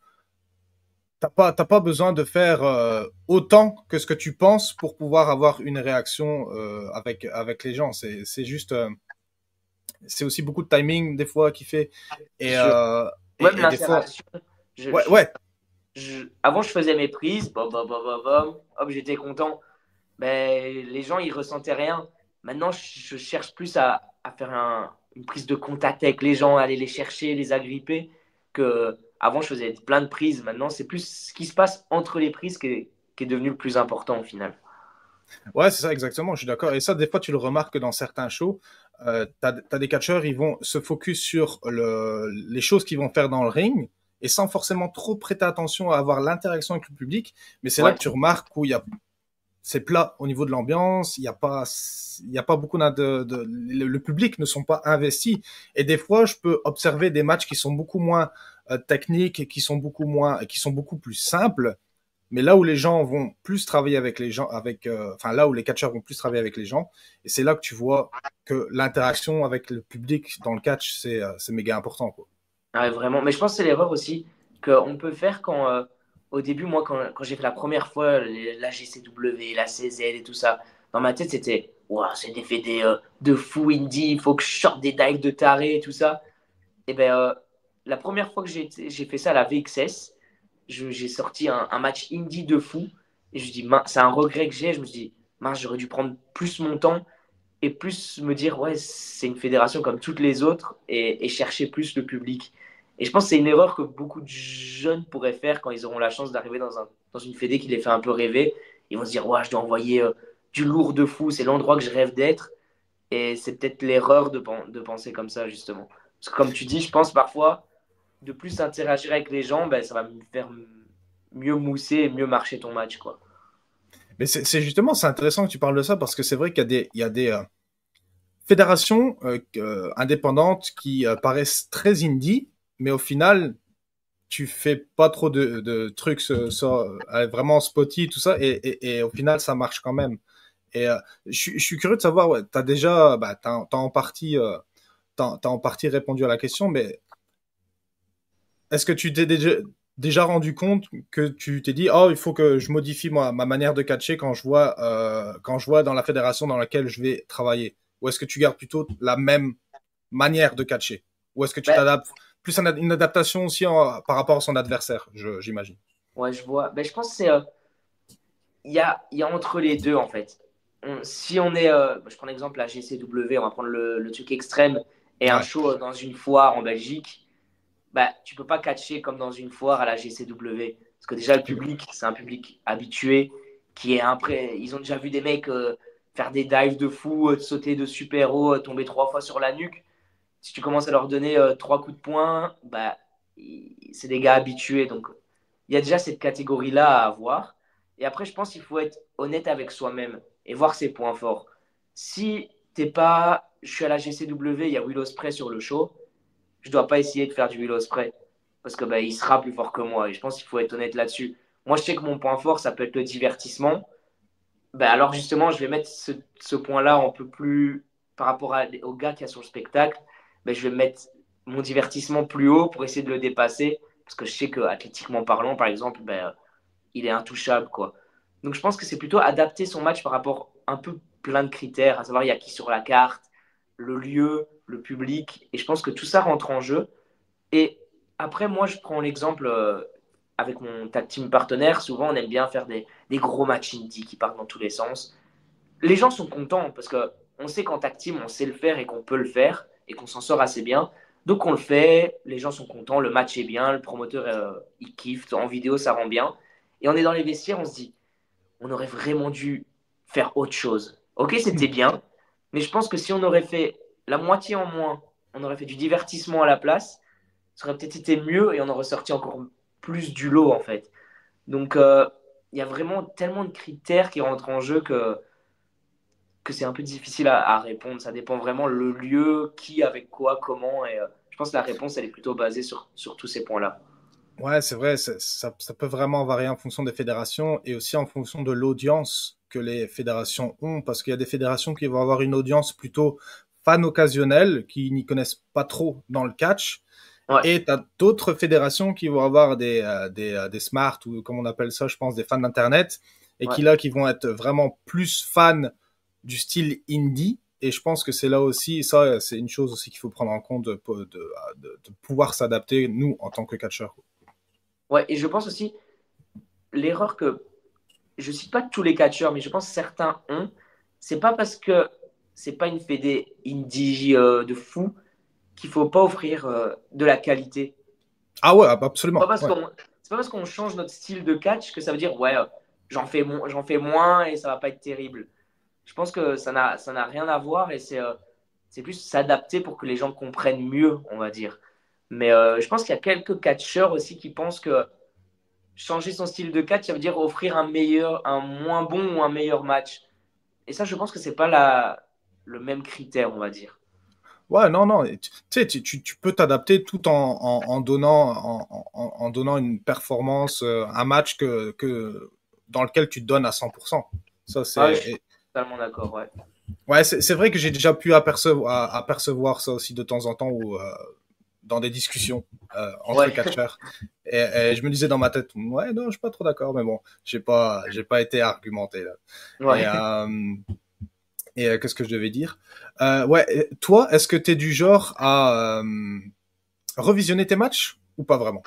t'as pas t'as pas besoin de faire euh, autant que ce que tu penses pour pouvoir avoir une réaction euh, avec avec les gens. C'est c'est juste euh, c'est aussi beaucoup de timing des fois qui fait c'est et sûr. euh, Même et, et des fois l'interaction. Je, ouais je, ouais je- avant, je faisais mes prises, bam, bam, bam, bam, bam, hop, j'étais content. Ben, les gens, ils ressentaient rien. Maintenant, je, je cherche plus à, à faire un- une prise de contact avec les gens, aller les chercher, les agripper, que avant, je faisais plein de prises. Maintenant, c'est plus ce qui se passe entre les prises qui est, qui est devenu le plus important au final. ouais c'est ça exactement. Je suis d'accord. Et ça des fois tu le remarques dans certains shows. Euh, t'as t'as des catcheurs, ils vont se focus sur le les choses qu'ils vont faire dans le ring et sans forcément trop prêter attention à avoir l'interaction avec le public. Mais c'est là Ouais, que tu remarques où il y a c'est plat au niveau de l'ambiance, il n'y a pas il y a pas beaucoup de, de le, le public ne sont pas investis et des fois je peux observer des matchs qui sont beaucoup moins euh, techniques et qui sont beaucoup moins qui sont beaucoup plus simples, mais là où les gens vont plus travailler avec les gens avec euh, enfin là où les catcheurs vont plus travailler avec les gens et c'est là que tu vois que l'interaction avec le public dans le catch c'est euh, c'est méga important quoi. ouais, vraiment. Mais je pense que c'est l'erreur aussi qu'on peut faire quand, euh, au début, moi, quand, quand j'ai fait la première fois les- la G C W, la C Z et tout ça, dans ma tête, c'était, ouah, c'est des faits des, euh, de fou indie, il faut que je sorte des dives de taré et tout ça. Et ben, euh, la première fois que j'ai j'ai fait ça à la V X S, je- j'ai sorti un, un match indie de fou. Et je dis, c'est un regret que j'ai. Je me suis dit, mince, j'aurais dû prendre plus mon temps et plus me dire, ouais, c'est une fédération comme toutes les autres et, et chercher plus le public. Et je pense que c'est une erreur que beaucoup de jeunes pourraient faire quand ils auront la chance d'arriver dans, un, dans une fédé qui les fait un peu rêver. Ils vont se dire, ouais, je dois envoyer euh, du lourd de fou, c'est l'endroit que je rêve d'être. Et c'est peut-être l'erreur de, de penser comme ça, justement. Parce que comme tu dis, je pense parfois, de plus interagir avec les gens, ben, ça va me faire mieux mousser et mieux marcher ton match, quoi. Mais c'est c'est justement c'est intéressant que tu parles de ça parce que c'est vrai qu'il y a des il y a des euh, fédérations euh, euh, indépendantes qui euh, paraissent très indie, mais au final, tu fais pas trop de, de trucs euh, sur, euh, vraiment spotty, tout ça, et, et, et au final, ça marche quand même. Et euh, je, suis- je suis curieux de savoir, ouais, t'as déjà, bah, t'as, t'as en partie, euh, t'as, t'as en partie répondu à la question, mais est-ce que tu t'es déjà, déjà rendu compte que tu t'es dit, oh, il faut que je modifie moi, ma manière de catcher quand je vois, euh, quand je vois dans la fédération dans laquelle je vais travailler? Ou est-ce que tu gardes plutôt la même manière de catcher? Ou est-ce que tu Ben, t'adaptes plus à une adaptation aussi en- par rapport à son adversaire, je- j'imagine? ouais, je vois. Ben, je pense que c'est, euh, il y a, il y a entre les deux, en fait. On- si on est, euh, je prends l'exemple la G C W, on va prendre le, le truc extrême, et un Ouais. show dans une foire en Belgique, bah, tu peux pas catcher comme dans une foire à la G C W. Parce que déjà, le public, c'est un public habitué, qui est après, ils ont déjà vu des mecs euh, faire des dives de fou, euh, sauter de super haut, euh, tomber trois fois sur la nuque. Si tu commences à leur donner euh, trois coups de poing, bah, c'est des gars habitués. Donc, il y a déjà cette catégorie-là à avoir. Et après, je pense qu'il faut être honnête avec soi-même et voir ses points forts. Si t'es pas, je suis à la G C W, il y a Will Ospreay sur le show, je dois pas essayer de faire du Will Ospreay parce que bah, il sera plus fort que moi. Et je pense qu'il faut être honnête là-dessus. Moi, je sais que mon point fort, ça peut être le divertissement. Bah, alors justement, je vais mettre ce, ce point-là un peu plus par rapport à, au gars qui a sur le spectacle. Bah, je vais mettre mon divertissement plus haut pour essayer de le dépasser parce que je sais que athlétiquement parlant, par exemple, bah, il est intouchable, quoi. Donc je pense que c'est plutôt adapter son match par rapport un peu plein de critères, à savoir il y a qui sur la carte, le lieu, le public, et je pense que tout ça rentre en jeu. Et après, moi, je prends l'exemple euh, avec mon tag team partenaire. Souvent, on aime bien faire des, des gros matchs indie qui partent dans tous les sens. Les gens sont contents parce que on sait qu'en tag team, on sait le faire et qu'on peut le faire et qu'on s'en sort assez bien. Donc on le fait, les gens sont contents, le match est bien, le promoteur euh, il kiffe, en vidéo ça rend bien. Et on est dans les vestiaires, on se dit, on aurait vraiment dû faire autre chose. Ok, c'était bien, mais je pense que si on aurait fait la moitié en moins, on aurait fait du divertissement à la place, ça aurait peut-être été mieux et on aurait sorti encore plus du lot en fait. Donc euh, il y a vraiment tellement de critères qui rentrent en jeu que, que c'est un peu difficile à, à répondre. Ça dépend vraiment le lieu, qui, avec quoi, comment. Et euh, je pense que la réponse, elle est plutôt basée sur, sur tous ces points-là. Ouais, c'est vrai, ça, ça, ça peut vraiment varier en fonction des fédérations et aussi en fonction de l'audience que les fédérations ont, parce qu'il y a des fédérations qui vont avoir une audience plutôt fan occasionnelle, qui n'y connaissent pas trop dans le catch, Ouais, et tu as d'autres fédérations qui vont avoir des, euh, des, euh, des smart, ou comme on appelle ça, je pense, des fans d'Internet, et ouais. qui là, qui vont être vraiment plus fans du style indie. Et je pense que c'est là aussi, ça, c'est une chose aussi qu'il faut prendre en compte de, de, de, de pouvoir s'adapter, nous, en tant que catcheurs. Ouais, et je pense aussi, l'erreur que je cite pas tous les catcheurs, mais je pense que certains ont, c'est pas parce que c'est pas une fédé indie euh, de fou qu'il faut pas offrir euh, de la qualité. Ah ouais, Pas absolument. parce Ouais. qu'on, c'est pas parce qu'on change notre style de catch que ça veut dire ouais, euh, j'en fais, mo- j'en fais moins et ça va pas être terrible. Je pense que ça n'a, ça n'a rien à voir et c'est, euh, c'est plus s'adapter pour que les gens comprennent mieux, on va dire. Mais euh, je pense qu'il y a quelques catcheurs aussi qui pensent que changer son style de catch, ça veut dire offrir un meilleur, un moins bon ou un meilleur match. Et ça, je pense que c'est pas la, le même critère, on va dire. Ouais, non, non. Tu sais, tu, tu, tu peux t'adapter tout en, en, en donnant, en, en, en donnant une performance, euh, un match que, que, dans lequel tu te donnes à cent pour cent. Ça, Ah, je suis c'est, totalement d'accord, ouais. ouais, c'est c'est vrai que j'ai déjà pu apercevoir, apercevoir ça aussi de temps en temps ou euh, dans des discussions euh, entre Ouais, catcheurs. Et, et je me disais dans ma tête, ouais, non, je suis pas trop d'accord, mais bon, j'ai pas, j'ai pas été argumenté là. Et, ouais. euh, et euh, qu'est-ce que je devais dire? Euh, ouais, et toi, est-ce que t'es du genre à euh, revisionner tes matchs ou pas vraiment?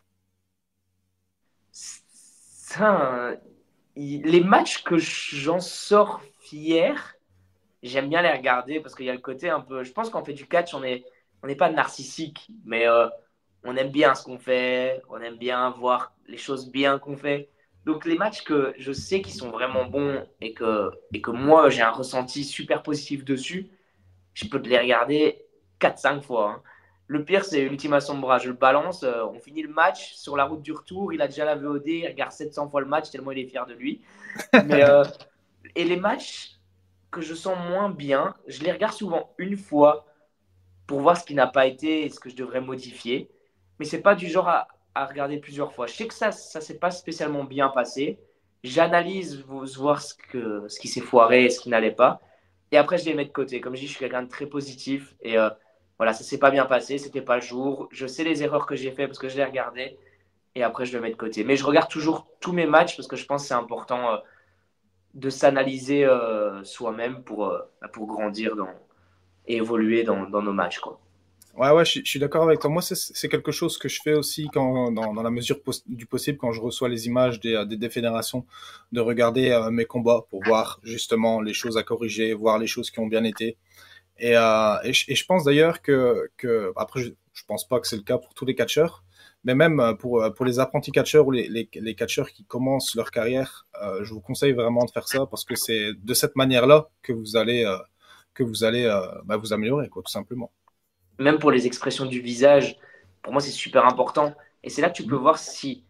Ça, il- les matchs que j'en sors fier, j'aime bien les regarder parce qu'il y a le côté un peu. Je pense qu'en fait du catch, on est, on n'est pas narcissique, mais euh, on aime bien ce qu'on fait, on aime bien voir les choses bien qu'on fait. Donc les matchs que je sais qui sont vraiment bons et que, et que moi j'ai un ressenti super positif dessus, je peux te les regarder quatre cinq fois, hein. Le pire, c'est Ultima Sombra. Je le balance, euh, on finit le match sur la route du retour. Il a déjà la V O D, il regarde sept cents fois le match tellement il est fier de lui. Mais euh, et les matchs que je sens moins bien, je les regarde souvent une fois pour voir ce qui n'a pas été et ce que je devrais modifier. Mais c'est pas du genre à, à regarder plusieurs fois. Je sais que ça, ça s'est pas spécialement bien passé. J'analyse, voir ce, que, ce qui s'est foiré et ce qui n'allait pas. Et après, je les mets de côté. Comme je dis, je suis quelqu'un de très positif. Et euh, voilà, ça s'est pas bien passé. C'était pas le jour. Je sais les erreurs que j'ai fait parce que je les regardais. Et après, je le mets de côté. Mais je regarde toujours tous mes matchs parce que je pense que c'est important euh, de s'analyser euh, soi-même pour, euh, pour grandir dans, et évoluer dans, dans nos matchs, quoi. Ouais, ouais, je, suis- je suis d'accord avec toi. Moi, c'est c'est quelque chose que je fais aussi quand, dans, dans la mesure pos- du possible, quand je reçois les images des, euh, des, des fédérations, de regarder euh, mes combats pour voir justement les choses à corriger, voir les choses qui ont bien été. Et, euh, et, je, et je pense d'ailleurs que, que après, je, je pense pas que c'est le cas pour tous les catcheurs, mais même euh, pour, euh, pour les apprentis catcheurs ou les, les, les catcheurs qui commencent leur carrière, euh, je vous conseille vraiment de faire ça parce que c'est de cette manière-là que vous allez, euh, que vous allez euh, bah, vous améliorer, quoi, tout simplement. Même pour les expressions du visage, pour moi, c'est super important. Et c'est là que tu peux voir si,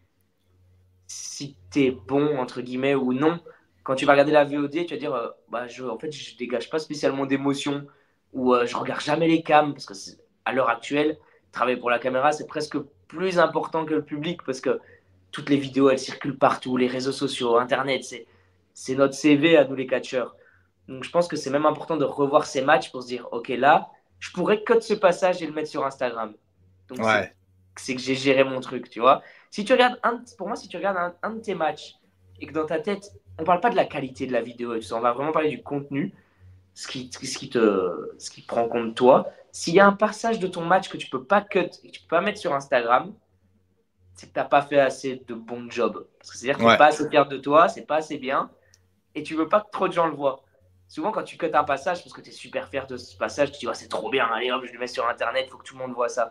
si tu es bon, entre guillemets, ou non. Quand tu vas regarder la V O D, tu vas dire, euh, bah, je, en fait, je dégage pas spécialement d'émotion, ou euh, je regarde jamais les cams, parce que à l'heure actuelle, travailler pour la caméra, c'est presque plus important que le public, parce que toutes les vidéos, elles circulent partout, les réseaux sociaux, Internet, c'est, c'est notre C V à nous les catcheurs. Donc je pense que c'est même important de revoir ces matchs pour se dire, OK, là, je pourrais cut ce passage et le mettre sur Instagram. Donc c'est, Ouais. c'est que j'ai géré mon truc, tu vois. Si tu regardes un, pour moi, si tu regardes un, un de tes matchs et que dans ta tête, on parle pas de la qualité de la vidéo et tout ça, on va vraiment parler du contenu, ce qui, ce qui, te, ce qui prend compte de toi. S'il y a un passage de ton match que tu peux pas cut et que tu peux pas mettre sur Instagram, c'est que tu n'as pas fait assez de bon job. Parce que c'est-à-dire que tu n'es Ouais. pas assez fier de toi, c'est pas assez bien et tu veux pas que trop de gens le voient. Souvent, quand tu cut un passage, parce que tu es super fier de ce passage, tu dis, oh, c'est trop bien, allez hop, je le mets sur Internet, il faut que tout le monde voit ça.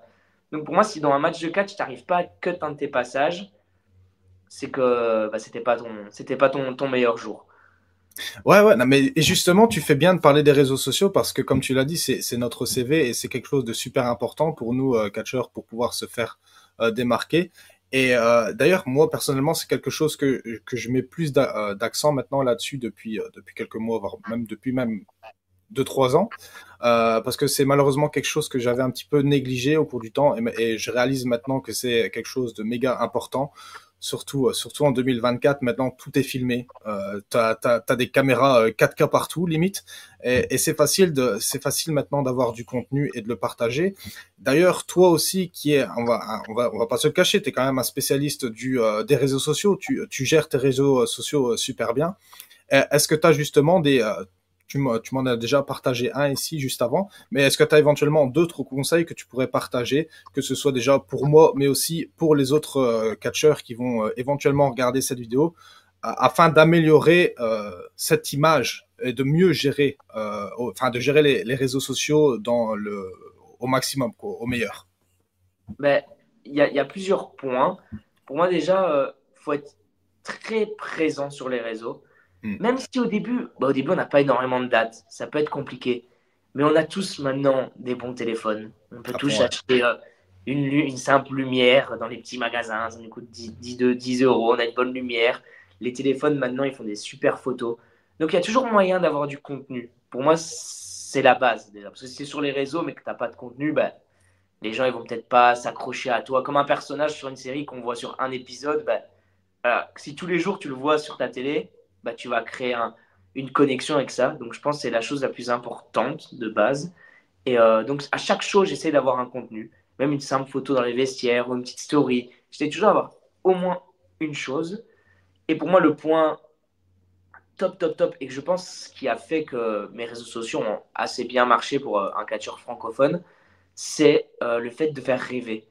Donc pour moi, si dans un match de catch, tu n'arrives pas à cut un de tes passages, c'est que bah, c'était pas ton, c'était pas ton, ton meilleur jour. Ouais, ouais, non, mais et justement, tu fais bien de parler des réseaux sociaux parce que, comme tu l'as dit, c'est c'est notre C V et c'est quelque chose de super important pour nous, euh, catcheurs, pour pouvoir se faire euh, démarquer. Et euh, d'ailleurs, moi, personnellement, c'est quelque chose que, que je mets plus d'a- euh, d'accent maintenant là-dessus depuis, euh, depuis quelques mois, voire même depuis même deux, trois ans, euh, parce que c'est malheureusement quelque chose que j'avais un petit peu négligé au cours du temps et, et je réalise maintenant que c'est quelque chose de méga important. Surtout, euh, surtout en deux mille vingt-quatre, maintenant tout est filmé. Euh, t'as, t'as, t'as des caméras euh, quatre K partout, limite, et, et c'est facile de, c'est facile maintenant d'avoir du contenu et de le partager. D'ailleurs, toi aussi, qui est, on va, on va, on va pas se le cacher, t'es quand même un spécialiste du, euh, des réseaux sociaux. Tu, tu gères tes réseaux sociaux euh, super bien. Est-ce que tu as justement des, euh, tu m'en tu m'en as déjà partagé un ici juste avant, mais est-ce que tu as éventuellement d'autres conseils que tu pourrais partager, que ce soit déjà pour moi, mais aussi pour les autres euh, catcheurs qui vont euh, éventuellement regarder cette vidéo, a- afin d'améliorer euh, cette image et de mieux gérer, euh, au- enfin de gérer les, les réseaux sociaux dans le, au maximum, quoi, au meilleur. Ben, il y a, il y a plusieurs points. Pour moi, déjà, il faut être très présent sur les réseaux. Hmm. Même si au début, bah, au début, on n'a pas énormément de dates, ça peut être compliqué. Mais on a tous maintenant des bons téléphones. On peut À tous fond, ouais. acheter euh, une, lu- une simple lumière dans les petits magasins. Ça nous coûte dix, dix, de- dix euros. On a une bonne lumière. Les téléphones, maintenant, ils font des super photos. Donc, il y a toujours moyen d'avoir du contenu. Pour moi, c'est la base déjà. Parce que si c'est sur les réseaux, mais que tu n'as pas de contenu, bah, les gens, ils vont peut-être pas s'accrocher à toi. Comme un personnage sur une série qu'on voit sur un épisode, bah, voilà, si tous les jours tu le vois sur ta télé, bah, tu vas créer un- une connexion avec ça. Donc je pense que c'est la chose la plus importante de base. Et euh, donc à chaque show, j'essaie d'avoir un contenu, même une simple photo dans les vestiaires ou une petite story. J'essaie toujours d'avoir au moins une chose. Et pour moi, le point top, top, top, et que je pense qui a fait que mes réseaux sociaux ont assez bien marché pour euh, un catcheur francophone, c'est euh, le fait de faire rêver.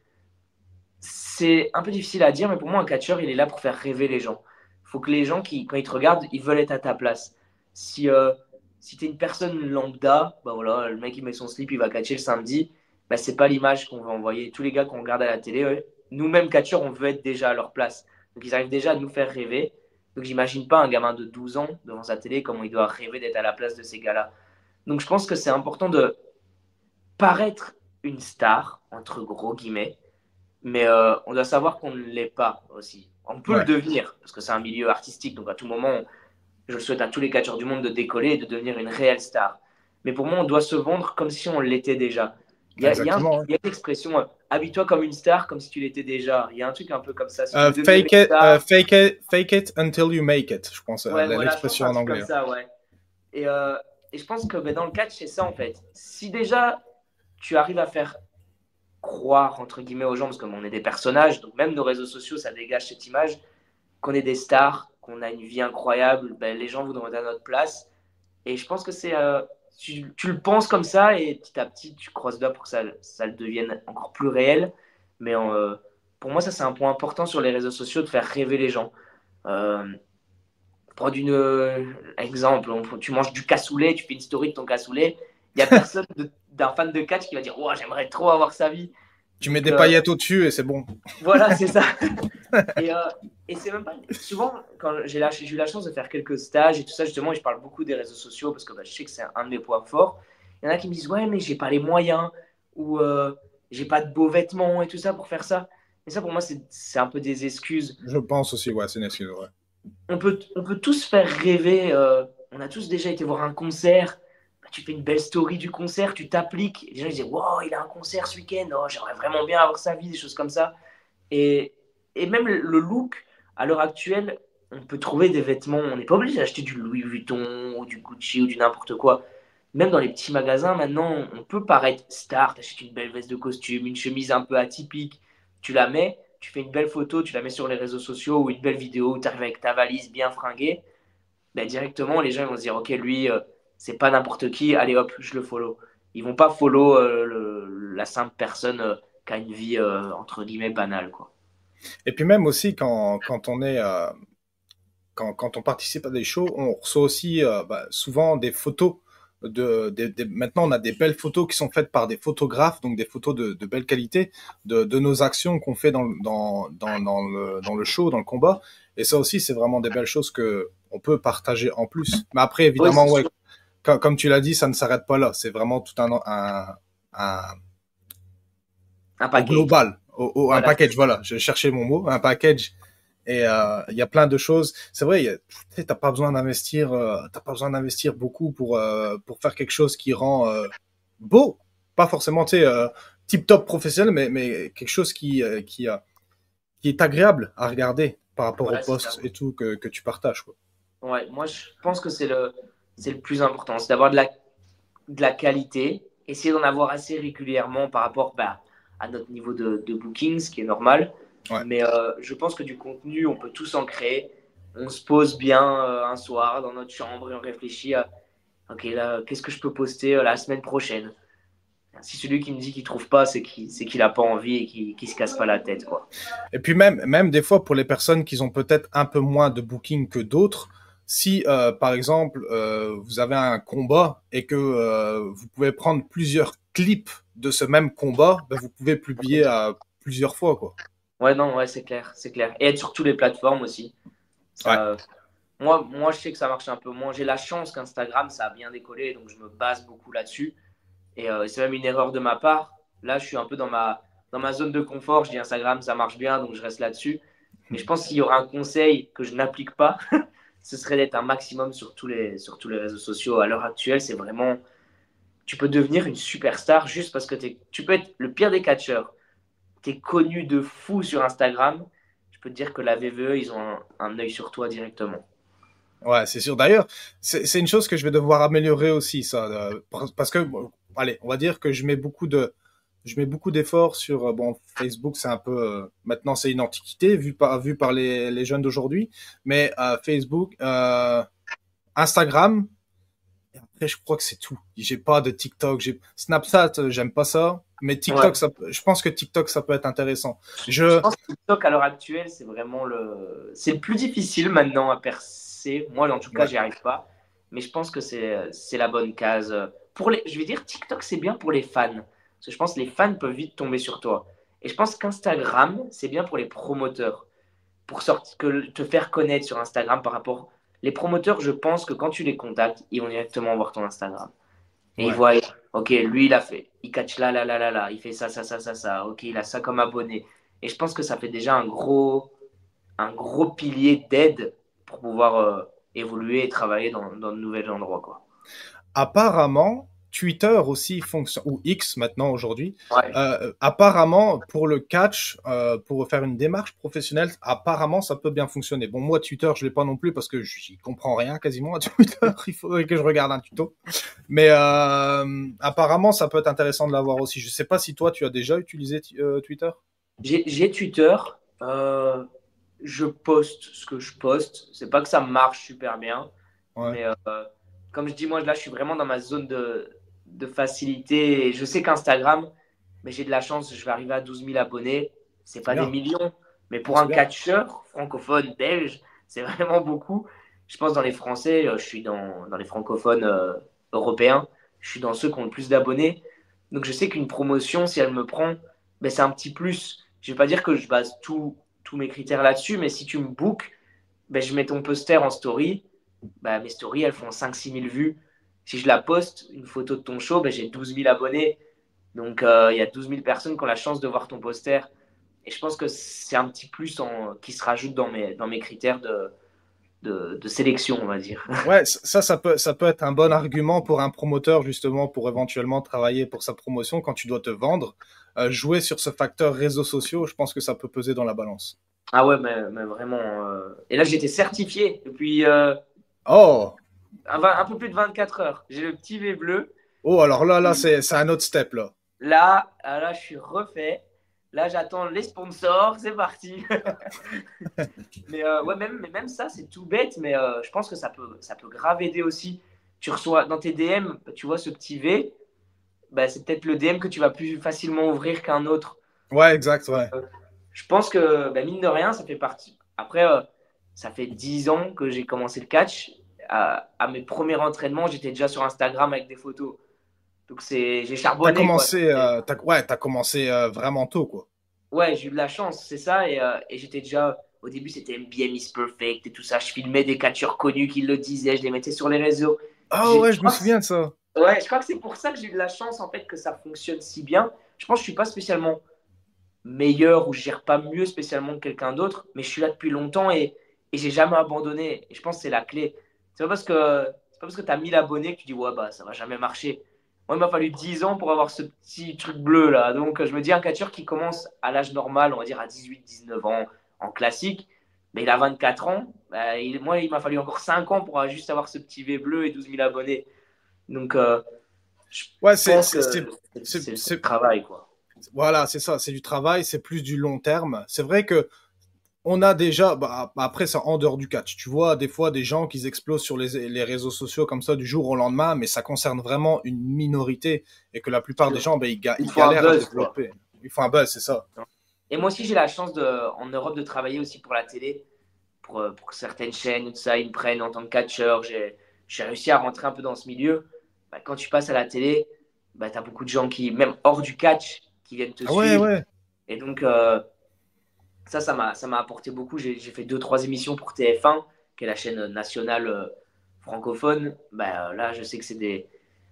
C'est un peu difficile à dire, mais pour moi, un catcheur, il est là pour faire rêver les gens. Il faut que les gens, qui, quand ils te regardent, ils veulent être à ta place. Si, euh, si tu es une personne lambda, bah voilà, le mec, il met son slip, il va catcher le samedi, bah, c'est pas l'image qu'on veut envoyer. Tous les gars qu'on regarde à la télé, ouais, nous-mêmes, catcheurs, on veut être déjà à leur place. Donc, ils arrivent déjà à nous faire rêver. Donc, j'imagine pas un gamin de douze ans devant sa télé, comment il doit rêver d'être à la place de ces gars-là. Donc, je pense que c'est important de paraître une star, entre gros guillemets, mais euh, on doit savoir qu'on ne l'est pas aussi. On peut le Ouais. devenir, parce que c'est un milieu artistique, donc à tout moment, je le souhaite à tous les catcheurs du monde de décoller et de devenir une réelle star. Mais pour moi, on doit se vendre comme si on l'était déjà. Il y a, il y a, un- Exactement. Ouais. il y a une expression, euh, habille-toi comme une star, comme si tu l'étais déjà. Il y a un truc un peu comme ça. Si tu Euh, veux devenir fake une it, euh, star, fake it, fake it until you make it. Je pense euh, ouais, voilà, je pense que c'est l'expression un en truc comme anglais. ça, ouais. Et, euh, et je pense que ben, dans le catch, c'est ça en fait. Si déjà tu arrives à faire croire entre guillemets aux gens, parce qu'on est des personnages, donc même nos réseaux sociaux, ça dégage cette image, qu'on est des stars, qu'on a une vie incroyable, ben, les gens voudront être à notre place. Et je pense que c'est. Euh, tu, tu, le penses comme ça et petit à petit, tu croises là pour que ça, ça le devienne encore plus réel. Mais euh, pour moi, ça, c'est un point important sur les réseaux sociaux de faire rêver les gens. Euh, prendre une euh, exemple, on- tu manges du cassoulet, tu fais une story de ton cassoulet. Il n'y a personne de- d'un fan de catch qui va dire oh, j'aimerais trop avoir sa vie. Tu mets Donc des euh, paillettes au-dessus et c'est bon. voilà, c'est ça. Et, euh, et c'est même pas. Souvent, quand j'ai, la, j'ai eu la chance de faire quelques stages et tout ça, justement, et je parle beaucoup des réseaux sociaux parce que bah, je sais que c'est un de mes points forts. Il y en a qui me disent ouais, mais j'ai pas les moyens ou euh, j'ai pas de beaux vêtements et tout ça pour faire ça. Et ça, pour moi, c'est, c'est un peu des excuses. Je pense aussi, ouais, c'est une excuse, ouais. On peut, on peut tous faire rêver. Euh, on a tous déjà été voir un concert. Bah, tu fais une belle story du concert, tu t'appliques. Et les gens ils disent wow, il a un concert ce week-end. Oh, j'aimerais vraiment bien avoir sa vie, des choses comme ça. Et, et même le look, à l'heure actuelle, on peut trouver des vêtements. On n'est pas obligé d'acheter du Louis Vuitton ou du Gucci ou du n'importe quoi. Même dans les petits magasins, maintenant, on peut paraître star. Tu achètes une belle veste de costume, une chemise un peu atypique. Tu la mets, tu fais une belle photo, tu la mets sur les réseaux sociaux ou une belle vidéo où tu arrives avec ta valise bien fringuée. Ben, directement, les gens vont se dire, OK, lui, euh, c'est pas n'importe qui. Allez hop, je le follow. Ils vont pas follow euh, le, la simple personne euh, qui a une vie, euh, entre guillemets, banale, quoi. Et puis même aussi quand, quand on est euh, quand, quand on participe à des shows, on reçoit aussi euh, bah, souvent des photos de, de, de- maintenant on a des belles photos qui sont faites par des photographes, donc des photos de, de belle qualité de, de nos actions qu'on fait dans, le- dans, dans, dans le, dans le show, dans le combat. Et ça aussi, c'est vraiment des belles choses que on peut partager en plus. Mais après, Oui, évidemment, c'est ouais, sûr. comme, comme tu l'as dit, ça ne s'arrête pas là. C'est vraiment tout un, un, un Un au package. global, au, au- un Voilà. package. Voilà, je cherchais mon mot, un package. Et euh, il y a plein de choses. C'est vrai, il y a- tu sais, t'as pas besoin d'investir, euh, t'as pas besoin d'investir beaucoup pour euh, pour faire quelque chose qui rend euh, beau, pas forcément, tu sais, euh, tip top professionnel, mais mais quelque chose qui euh, qui a qui est agréable à regarder par rapport aux Voilà, c'est ça. posts et tout que que tu partages, quoi. Ouais, moi, je pense que c'est le, c'est le plus important, c'est d'avoir de la, de la qualité, essayer d'en avoir assez régulièrement par rapport bah, à notre niveau de, de booking, ce qui est normal. Ouais. Mais euh, je pense que du contenu, on peut tous en créer. On se pose bien euh, un soir dans notre chambre et on réfléchit à, OK, là, qu'est-ce que je peux poster euh, la semaine prochaine? Si celui qui me dit qu'il trouve pas, c'est qu'il c'est qu'il a pas envie et qu'il qu'il se casse pas la tête, quoi. Et puis même, même des fois pour les personnes qui ont peut-être un peu moins de booking que d'autres, si euh, par exemple euh, vous avez un combat et que euh, vous pouvez prendre plusieurs clips de ce même combat, ben, vous pouvez publier à plusieurs fois, quoi. Ouais, non, ouais, c'est clair, c'est clair. Et être sur toutes les plateformes aussi. Ouais. Ça, euh, moi, moi, je sais que ça marche un peu moins. J'ai la chance qu'Instagram, ça a bien décollé, donc je me base beaucoup là-dessus. Et euh, c'est même une erreur de ma part. Là, je suis un peu dans ma, dans ma zone de confort. Je dis Instagram, ça marche bien, donc je reste là-dessus. Mais je pense qu'il y aura un conseil que je n'applique pas, ce serait d'être un maximum sur tous les, sur tous les réseaux sociaux. À l'heure actuelle, c'est vraiment. Tu peux devenir une superstar juste parce que t'es, tu peux être le pire des catcheurs. Tu es connu de fou sur Instagram. Je peux te dire que la V V E, ils ont un, un œil sur toi directement. Ouais, c'est sûr. D'ailleurs, c'est c'est une chose que je vais devoir améliorer aussi, ça, euh, par- parce que, bon, allez, on va dire que je mets beaucoup de, je mets beaucoup d'efforts sur, euh, bon, Facebook, c'est un peu, euh, maintenant c'est une antiquité vu par, vu par les, les jeunes d'aujourd'hui, mais euh, Facebook, euh, Instagram, et après je crois que c'est tout. J'ai pas de TikTok, j'ai Snapchat, euh, j'aime pas ça, mais Ouais. TikTok, ça, peut- je pense que TikTok ça peut être intéressant. Je Je, pense que TikTok, à l'heure actuelle, c'est vraiment le. C'est le plus difficile maintenant à percer. Moi, en tout cas, ouais, j'y arrive pas. Mais je pense que c'est c'est la bonne case. Pour les... Je vais dire, TikTok, c'est bien pour les fans. Parce que je pense que les fans peuvent vite tomber sur toi. Et je pense qu'Instagram, c'est bien pour les promoteurs. Pour sortir, que te faire connaître sur Instagram par rapport. Les promoteurs, je pense que quand tu les contactes, ils vont directement voir ton Instagram. Et ils ouais. voient, ok, lui, il a fait, il catch là, là, là, là, là, il fait ça, ça, ça, ça, ça, ok, il a ça comme abonné. Et je pense que ça fait déjà un gros, un gros pilier d'aide pour pouvoir euh, évoluer et travailler dans, dans de nouveaux endroits, quoi. Apparemment, Twitter aussi fonctionne, ou X maintenant aujourd'hui, Ouais. euh, apparemment pour le catch, euh, pour faire une démarche professionnelle, apparemment ça peut bien fonctionner. Bon, moi Twitter, je l'ai pas non plus parce que j'y comprends rien quasiment à Twitter, il faudrait que je regarde un tuto. Mais euh, apparemment ça peut être intéressant de l'avoir aussi. Je sais pas si toi tu as déjà utilisé euh, Twitter. J'ai j'ai Twitter, euh, je poste ce que je poste. C'est pas que ça marche super bien, Ouais, mais euh, comme je dis, moi là, je suis vraiment dans ma zone de, de facilité. Et je sais qu'Instagram, mais j'ai de la chance, je vais arriver à douze mille abonnés. C'est c'est pas des bien, millions, mais pour c'est un bien. catcheur francophone belge, c'est vraiment beaucoup. Je pense dans les Français, euh, je suis dans, dans les francophones euh, européens, je suis dans ceux qui ont le plus d'abonnés. Donc je sais qu'une promotion, si elle me prend, ben, c'est un petit plus. Je vais pas dire que je base tout, tous mes critères là-dessus, mais si tu me bookes, ben, je mets ton poster en story. Ben, mes stories, elles font cinq six mille vues. Si je la poste, une photo de ton show, ben, j'ai douze mille abonnés. Donc, euh, il y a douze mille personnes qui ont la chance de voir ton poster. Et je pense que c'est un petit plus en, qui se rajoute dans mes, dans mes critères de, de, de sélection, on va dire. Ouais, ça, ça peut, ça peut être un bon argument pour un promoteur, justement, pour éventuellement travailler pour sa promotion quand tu dois te vendre. Euh, jouer sur ce facteur réseaux sociaux, je pense que ça peut peser dans la balance. Ah ouais, mais, mais vraiment. euh, Et là, j'ai été certifié depuis euh, Oh! un, un peu plus de vingt-quatre heures. J'ai le petit V bleu. Oh, alors là, là, c'est, c'est un autre step, là. Là, ah, là, je suis refait. Là, j'attends les sponsors. C'est parti. Mais euh, ouais, même, mais même ça, c'est tout bête, mais euh, je pense que ça peut, ça peut grave aider aussi. Tu reçois dans tes D M, tu vois ce petit V, bah, c'est peut-être le D M que tu vas plus facilement ouvrir qu'un autre. Ouais, exact, ouais. Euh, je pense que bah, mine de rien, ça fait partie. Après, euh, ça fait dix ans que j'ai commencé le catch. à, à mes premiers entraînements, j'étais déjà sur Instagram avec des photos. Donc c'est, j'ai T'as charbonné, quoi. commencé, euh, t'as, ouais, t'as commencé euh, vraiment tôt, quoi. Ouais, j'ai eu de la chance, c'est ça. Et, euh, et j'étais déjà, au début, c'était M B M is perfect et tout ça. Je filmais des catcheurs connus qui le disaient, je les mettais sur les réseaux. Ah J'ai- ouais, Je je me crois que souviens de ça. Ouais, je crois que c'est pour ça que j'ai eu de la chance en fait que ça fonctionne si bien. Je pense que je suis pas spécialement meilleur ou je gère pas mieux spécialement que quelqu'un d'autre, mais je suis là depuis longtemps et, et j'ai jamais abandonné. Et je pense que c'est la clé. C'est pas parce que c'est pas parce que tu as mille abonnés que tu dis ouais bah ça va jamais marcher. Moi, il m'a fallu dix ans pour avoir ce petit truc bleu là. Donc je me dis un catcheur qui commence à l'âge normal, on va dire à dix-huit dix-neuf ans en classique, mais il a vingt-quatre ans. Bah, il- moi, il m'a fallu encore cinq ans pour juste avoir ce petit V bleu et douze mille abonnés. Donc euh, je Ouais, c'est, pense c'est, que c'est, c'est, c'est le c'est- travail, quoi. voilà, c'est ça, c'est du travail, c'est plus du long terme. C'est vrai que on a déjà, bah, après, c'est en dehors du catch. Tu vois, des fois, des gens qui explosent sur les, les réseaux sociaux comme ça du jour au lendemain, mais ça concerne vraiment une minorité et que la plupart des gens, ben, ils, ga- Il ils faut un galèrent à buzz, quoi. développer. Il faut un buzz, c'est ça. Et moi aussi, j'ai la chance de, en Europe de travailler aussi pour la télé, pour, euh, pour certaines chaînes, tout ça, ils me prennent en tant que catcheur. J'ai, j'ai réussi à rentrer un peu dans ce milieu. Bah, quand tu passes à la télé, bah, tu as beaucoup de gens qui, même hors du catch, qui viennent te Ah ouais, suivre. ouais. Et donc, euh, ça, ça m'a, ça m'a apporté beaucoup. J'ai, j'ai fait deux, trois émissions pour T F un, qui est la chaîne nationale euh, francophone. Bah, là, je sais que c'est des,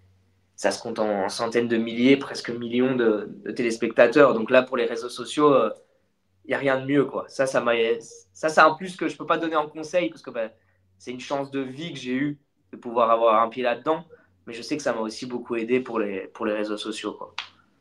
ça se compte en centaines de milliers, presque millions de, de téléspectateurs. Donc là, pour les réseaux sociaux, il euh, n'y a rien de mieux, quoi. Ça, ça, m'a, ça, c'est un plus que je ne peux pas donner en conseil parce que ben, c'est une chance de vie que j'ai eue de pouvoir avoir un pied là-dedans. Mais je sais que ça m'a aussi beaucoup aidé pour les, pour les réseaux sociaux, quoi.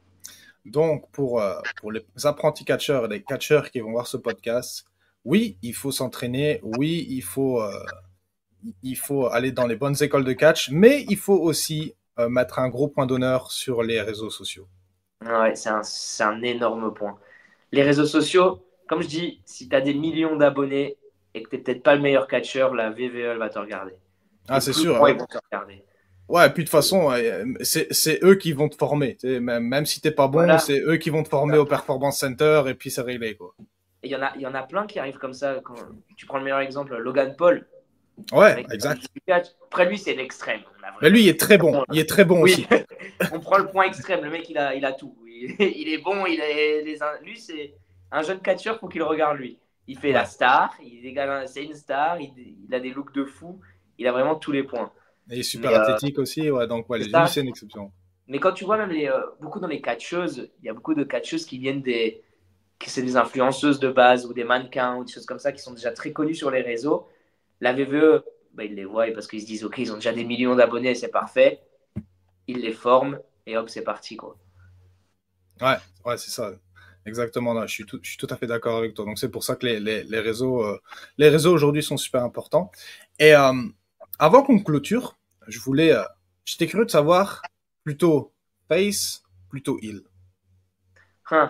Donc, pour, euh, pour les apprentis catcheurs et les catcheurs qui vont voir ce podcast, oui, il faut s'entraîner, oui, il faut, euh, il faut aller dans les bonnes écoles de catch, mais il faut aussi euh, mettre un gros point d'honneur sur les réseaux sociaux. Ouais, c'est un, c'est un énorme point. Les réseaux sociaux, comme je dis, si tu as des millions d'abonnés et que tu n'es peut-être pas le meilleur catcheur, la V V E elle va te regarder. Ah, Les c'est plus sûr. grands, euh, ils vont te regarder. Ouais, et puis de toute façon, euh, c'est, c'est eux qui vont te former. Tu sais, même, même si t'es pas bon, Voilà. c'est eux qui vont te former au Performance Center et puis c'est réglé, quoi. Et il y, en a, il y en a plein qui arrivent comme ça. Quand tu prends le meilleur exemple, Logan Paul, le Ouais, mec qui exact. joue du catch. Après lui, c'est l'extrême. On a Mais lui, il vraiment- est très bon. Il est très bon Oui, aussi. on prend le point extrême. Le mec, il a, il a tout. Il, il est bon. Il a les, lui, c'est un jeune catcheur, faut qu'il le regarde lui. Il fait la Ouais. star. Il est, c'est une star. Il, il, a des looks de fou. Il a vraiment tous les points. Et il est super Mais euh, athlétique aussi. Ouais, donc ouais, c'est lui, ça. c'est une exception. Mais quand tu vois même les, euh, beaucoup dans les catcheuses, il y a beaucoup de catcheuses qui viennent des, que c'est des influenceuses de base ou des mannequins ou des choses comme ça qui sont déjà très connues sur les réseaux. La V V E, bah, ils les voient parce qu'ils se disent ok, ils ont déjà des millions d'abonnés, c'est parfait. Ils les forment et hop, c'est parti, quoi. Ouais, ouais, c'est ça. Exactement. Non, je suis tout, je suis tout à fait d'accord avec toi. Donc c'est pour ça que les, les, les réseaux, euh, les réseaux aujourd'hui sont super importants. Et euh, avant qu'on clôture, je voulais, euh, j'étais curieux de savoir plutôt face, plutôt heel. Hein.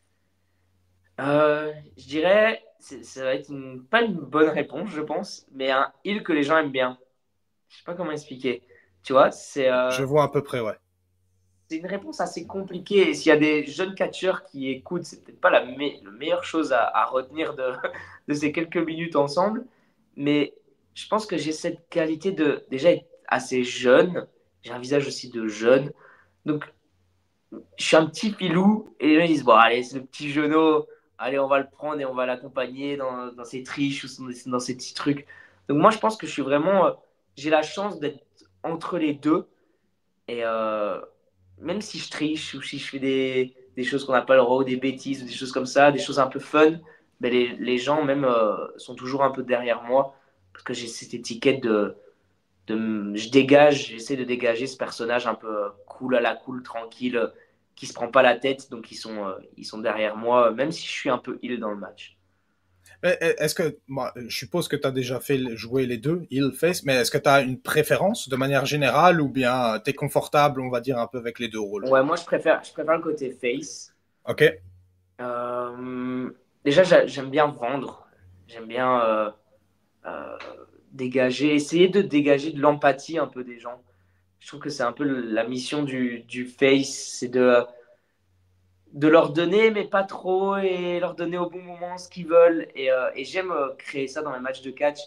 Euh, je dirais, c'est- ça va être une- pas une bonne réponse, je pense, mais un il que les gens aiment bien. Je sais pas comment expliquer. Tu vois, c'est euh, Je vois à peu près, ouais. c'est une réponse assez compliquée. Et s'il y a des jeunes catcheurs qui écoutent, c'est peut-être pas la, me la meilleure chose à, à retenir de, de ces quelques minutes ensemble. Mais je pense que j'ai cette qualité de déjà être assez jeune. J'ai un visage aussi de jeune. Donc, je suis un petit filou. Et les gens disent, bon, allez, c'est le petit genou. Allez, on va le prendre et on va l'accompagner dans, dans ses triches ou dans ses petits trucs. Donc, moi, je pense que je suis vraiment. euh, J'ai la chance d'être entre les deux. Et euh, même si je triche ou si je fais des, des choses qu'on n'a pas le droit, ou des bêtises, ou des choses comme ça, des choses un peu fun, ben les, les gens même euh, sont toujours un peu derrière moi parce que j'ai cette étiquette de, de je dégage, j'essaie de dégager ce personnage un peu cool à la cool, tranquille, euh, qui se prend pas la tête, donc ils sont, euh, ils sont derrière moi, même si je suis un peu ill dans le match. Mais est-ce que, moi, je suppose que tu as déjà fait jouer les deux, heel, face, mais est-ce que tu as une préférence de manière générale ou bien tu es confortable, on va dire, un peu avec les deux rôles? Ouais, moi je préfère, je préfère le côté face. Ok. Euh, déjà, j'aime bien vendre. J'aime bien euh, euh, dégager, essayer de dégager de l'empathie un peu des gens. Je trouve que c'est un peu la mission du, du face, c'est de, de leur donner, mais pas trop, et leur donner au bon moment ce qu'ils veulent. Et, euh, et j'aime euh, créer ça dans les matchs de catch.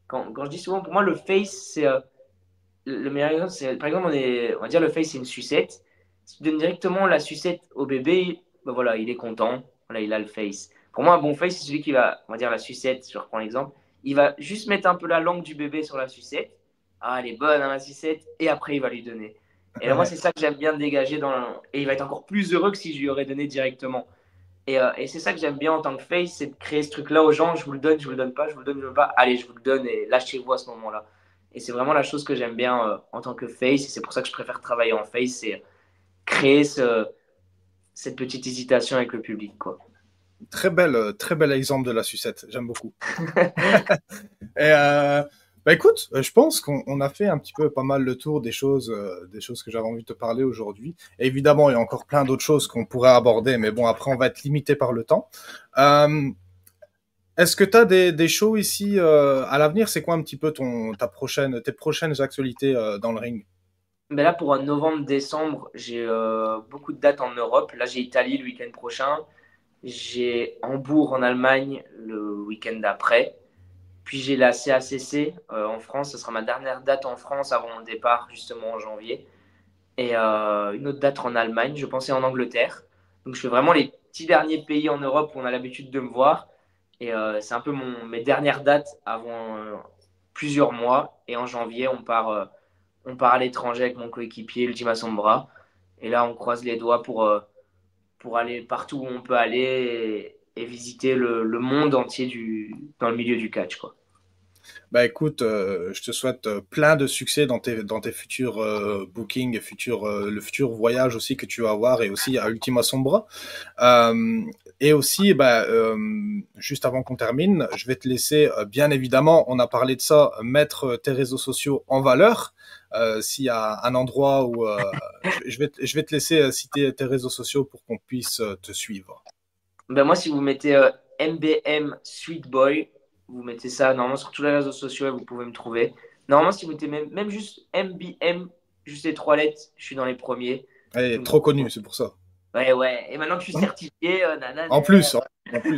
quand, quand je dis souvent, pour moi, le face, c'est euh, le le meilleur exemple. C'est, par exemple, on, est, on va dire le face, c'est une sucette. Si tu donnes directement la sucette au bébé, ben voilà, il est content. Voilà, il a le face. Pour moi, un bon face, c'est celui qui va, on va dire la sucette, je reprends l'exemple. Il va juste mettre un peu la langue du bébé sur la sucette. Ah, elle est bonne, hein, la sucette. Et après, il va lui donner. Et là, moi, c'est ça que j'aime bien dégager dans. Le- Et il va être encore plus heureux que si je lui aurais donné directement. Et, euh, et c'est ça que j'aime bien en tant que face, c'est de créer ce truc-là aux gens. Je vous le donne, je vous le donne pas, je vous le donne, je vous le donne pas. Allez, je vous le donne et lâchez-vous à ce moment-là. Et c'est vraiment la chose que j'aime bien euh, en tant que face. Et c'est pour ça que je préfère travailler en face, c'est créer ce, cette petite hésitation avec le public, quoi. Très belle, euh, très bel exemple de la sucette. J'aime beaucoup. Et euh, bah écoute, euh, je pense qu'on on a fait un petit peu pas mal le tour des choses, euh, des choses que j'avais envie de te parler aujourd'hui. Et évidemment, il y a encore plein d'autres choses qu'on pourrait aborder, mais bon, après, on va être limité par le temps. Euh, Est-ce que tu as des, des shows ici euh, à l'avenir? C'est quoi un petit peu ton, ta prochaine, tes prochaines actualités euh, dans le ring? Mais là, pour novembre-décembre, j'ai euh, beaucoup de dates en Europe. Là, j'ai Italie le week-end prochain. J'ai Hambourg en Allemagne le week-end d'après. Puis j'ai la C A C C euh, en France. Ce sera ma dernière date en France avant mon départ, justement en janvier. Et euh, une autre date en Allemagne, je pensais en Angleterre. Donc je fais vraiment les petits derniers pays en Europe où on a l'habitude de me voir. Et euh, c'est un peu mon, mes dernières dates avant euh, plusieurs mois. Et en janvier, on part, euh, on part à l'étranger avec mon coéquipier Ultima Sombra. Et là, on croise les doigts pour, euh, pour aller partout où on peut aller et, et visiter le, le, monde entier du, dans le milieu du catch, quoi. Bah écoute, euh, je te souhaite euh, plein de succès dans tes dans tes futurs euh, bookings et futurs euh, le futur voyage aussi que tu vas avoir et aussi à Ultima Sombra. Euh, et aussi, bah, euh, juste avant qu'on termine, je vais te laisser, euh, bien évidemment, on a parlé de ça, mettre tes réseaux sociaux en valeur. Euh, s'il y a un endroit où euh, je, je vais te, je vais te laisser euh, citer tes réseaux sociaux pour qu'on puisse euh, te suivre. Ben moi, si vous mettez euh, M B M Sweet Boy, vous mettez ça normalement sur tous les réseaux sociaux et vous pouvez me trouver. Normalement, si vous mettez même, même juste M B M, juste les trois lettres, je suis dans les premiers. Elle est Donc, trop connu, c'est pour ça. ouais, ouais. Et maintenant que je suis certifié, euh, nanana. En plus, en plus.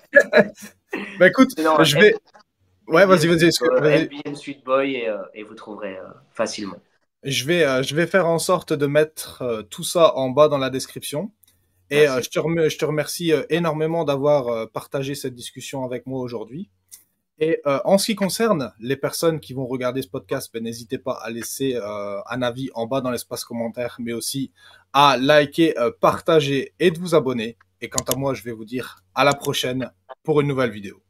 Bah écoute, Non, je vais. Ouais, M B M, vas-y, vas-y, euh, vas-y. M B M Sweet Boy et, euh, et vous trouverez euh, facilement. Je vais, euh, je vais faire en sorte de mettre euh, tout ça en bas dans la description. Et euh, Merci. je te, rem- je te remercie euh, énormément d'avoir euh, partagé cette discussion avec moi aujourd'hui. Et euh, en ce qui concerne les personnes qui vont regarder ce podcast, ben, n'hésitez pas à laisser euh, un avis en bas dans l'espace commentaire, mais aussi à liker, euh, partager et de vous abonner. Et quant à moi, je vais vous dire à la prochaine pour une nouvelle vidéo.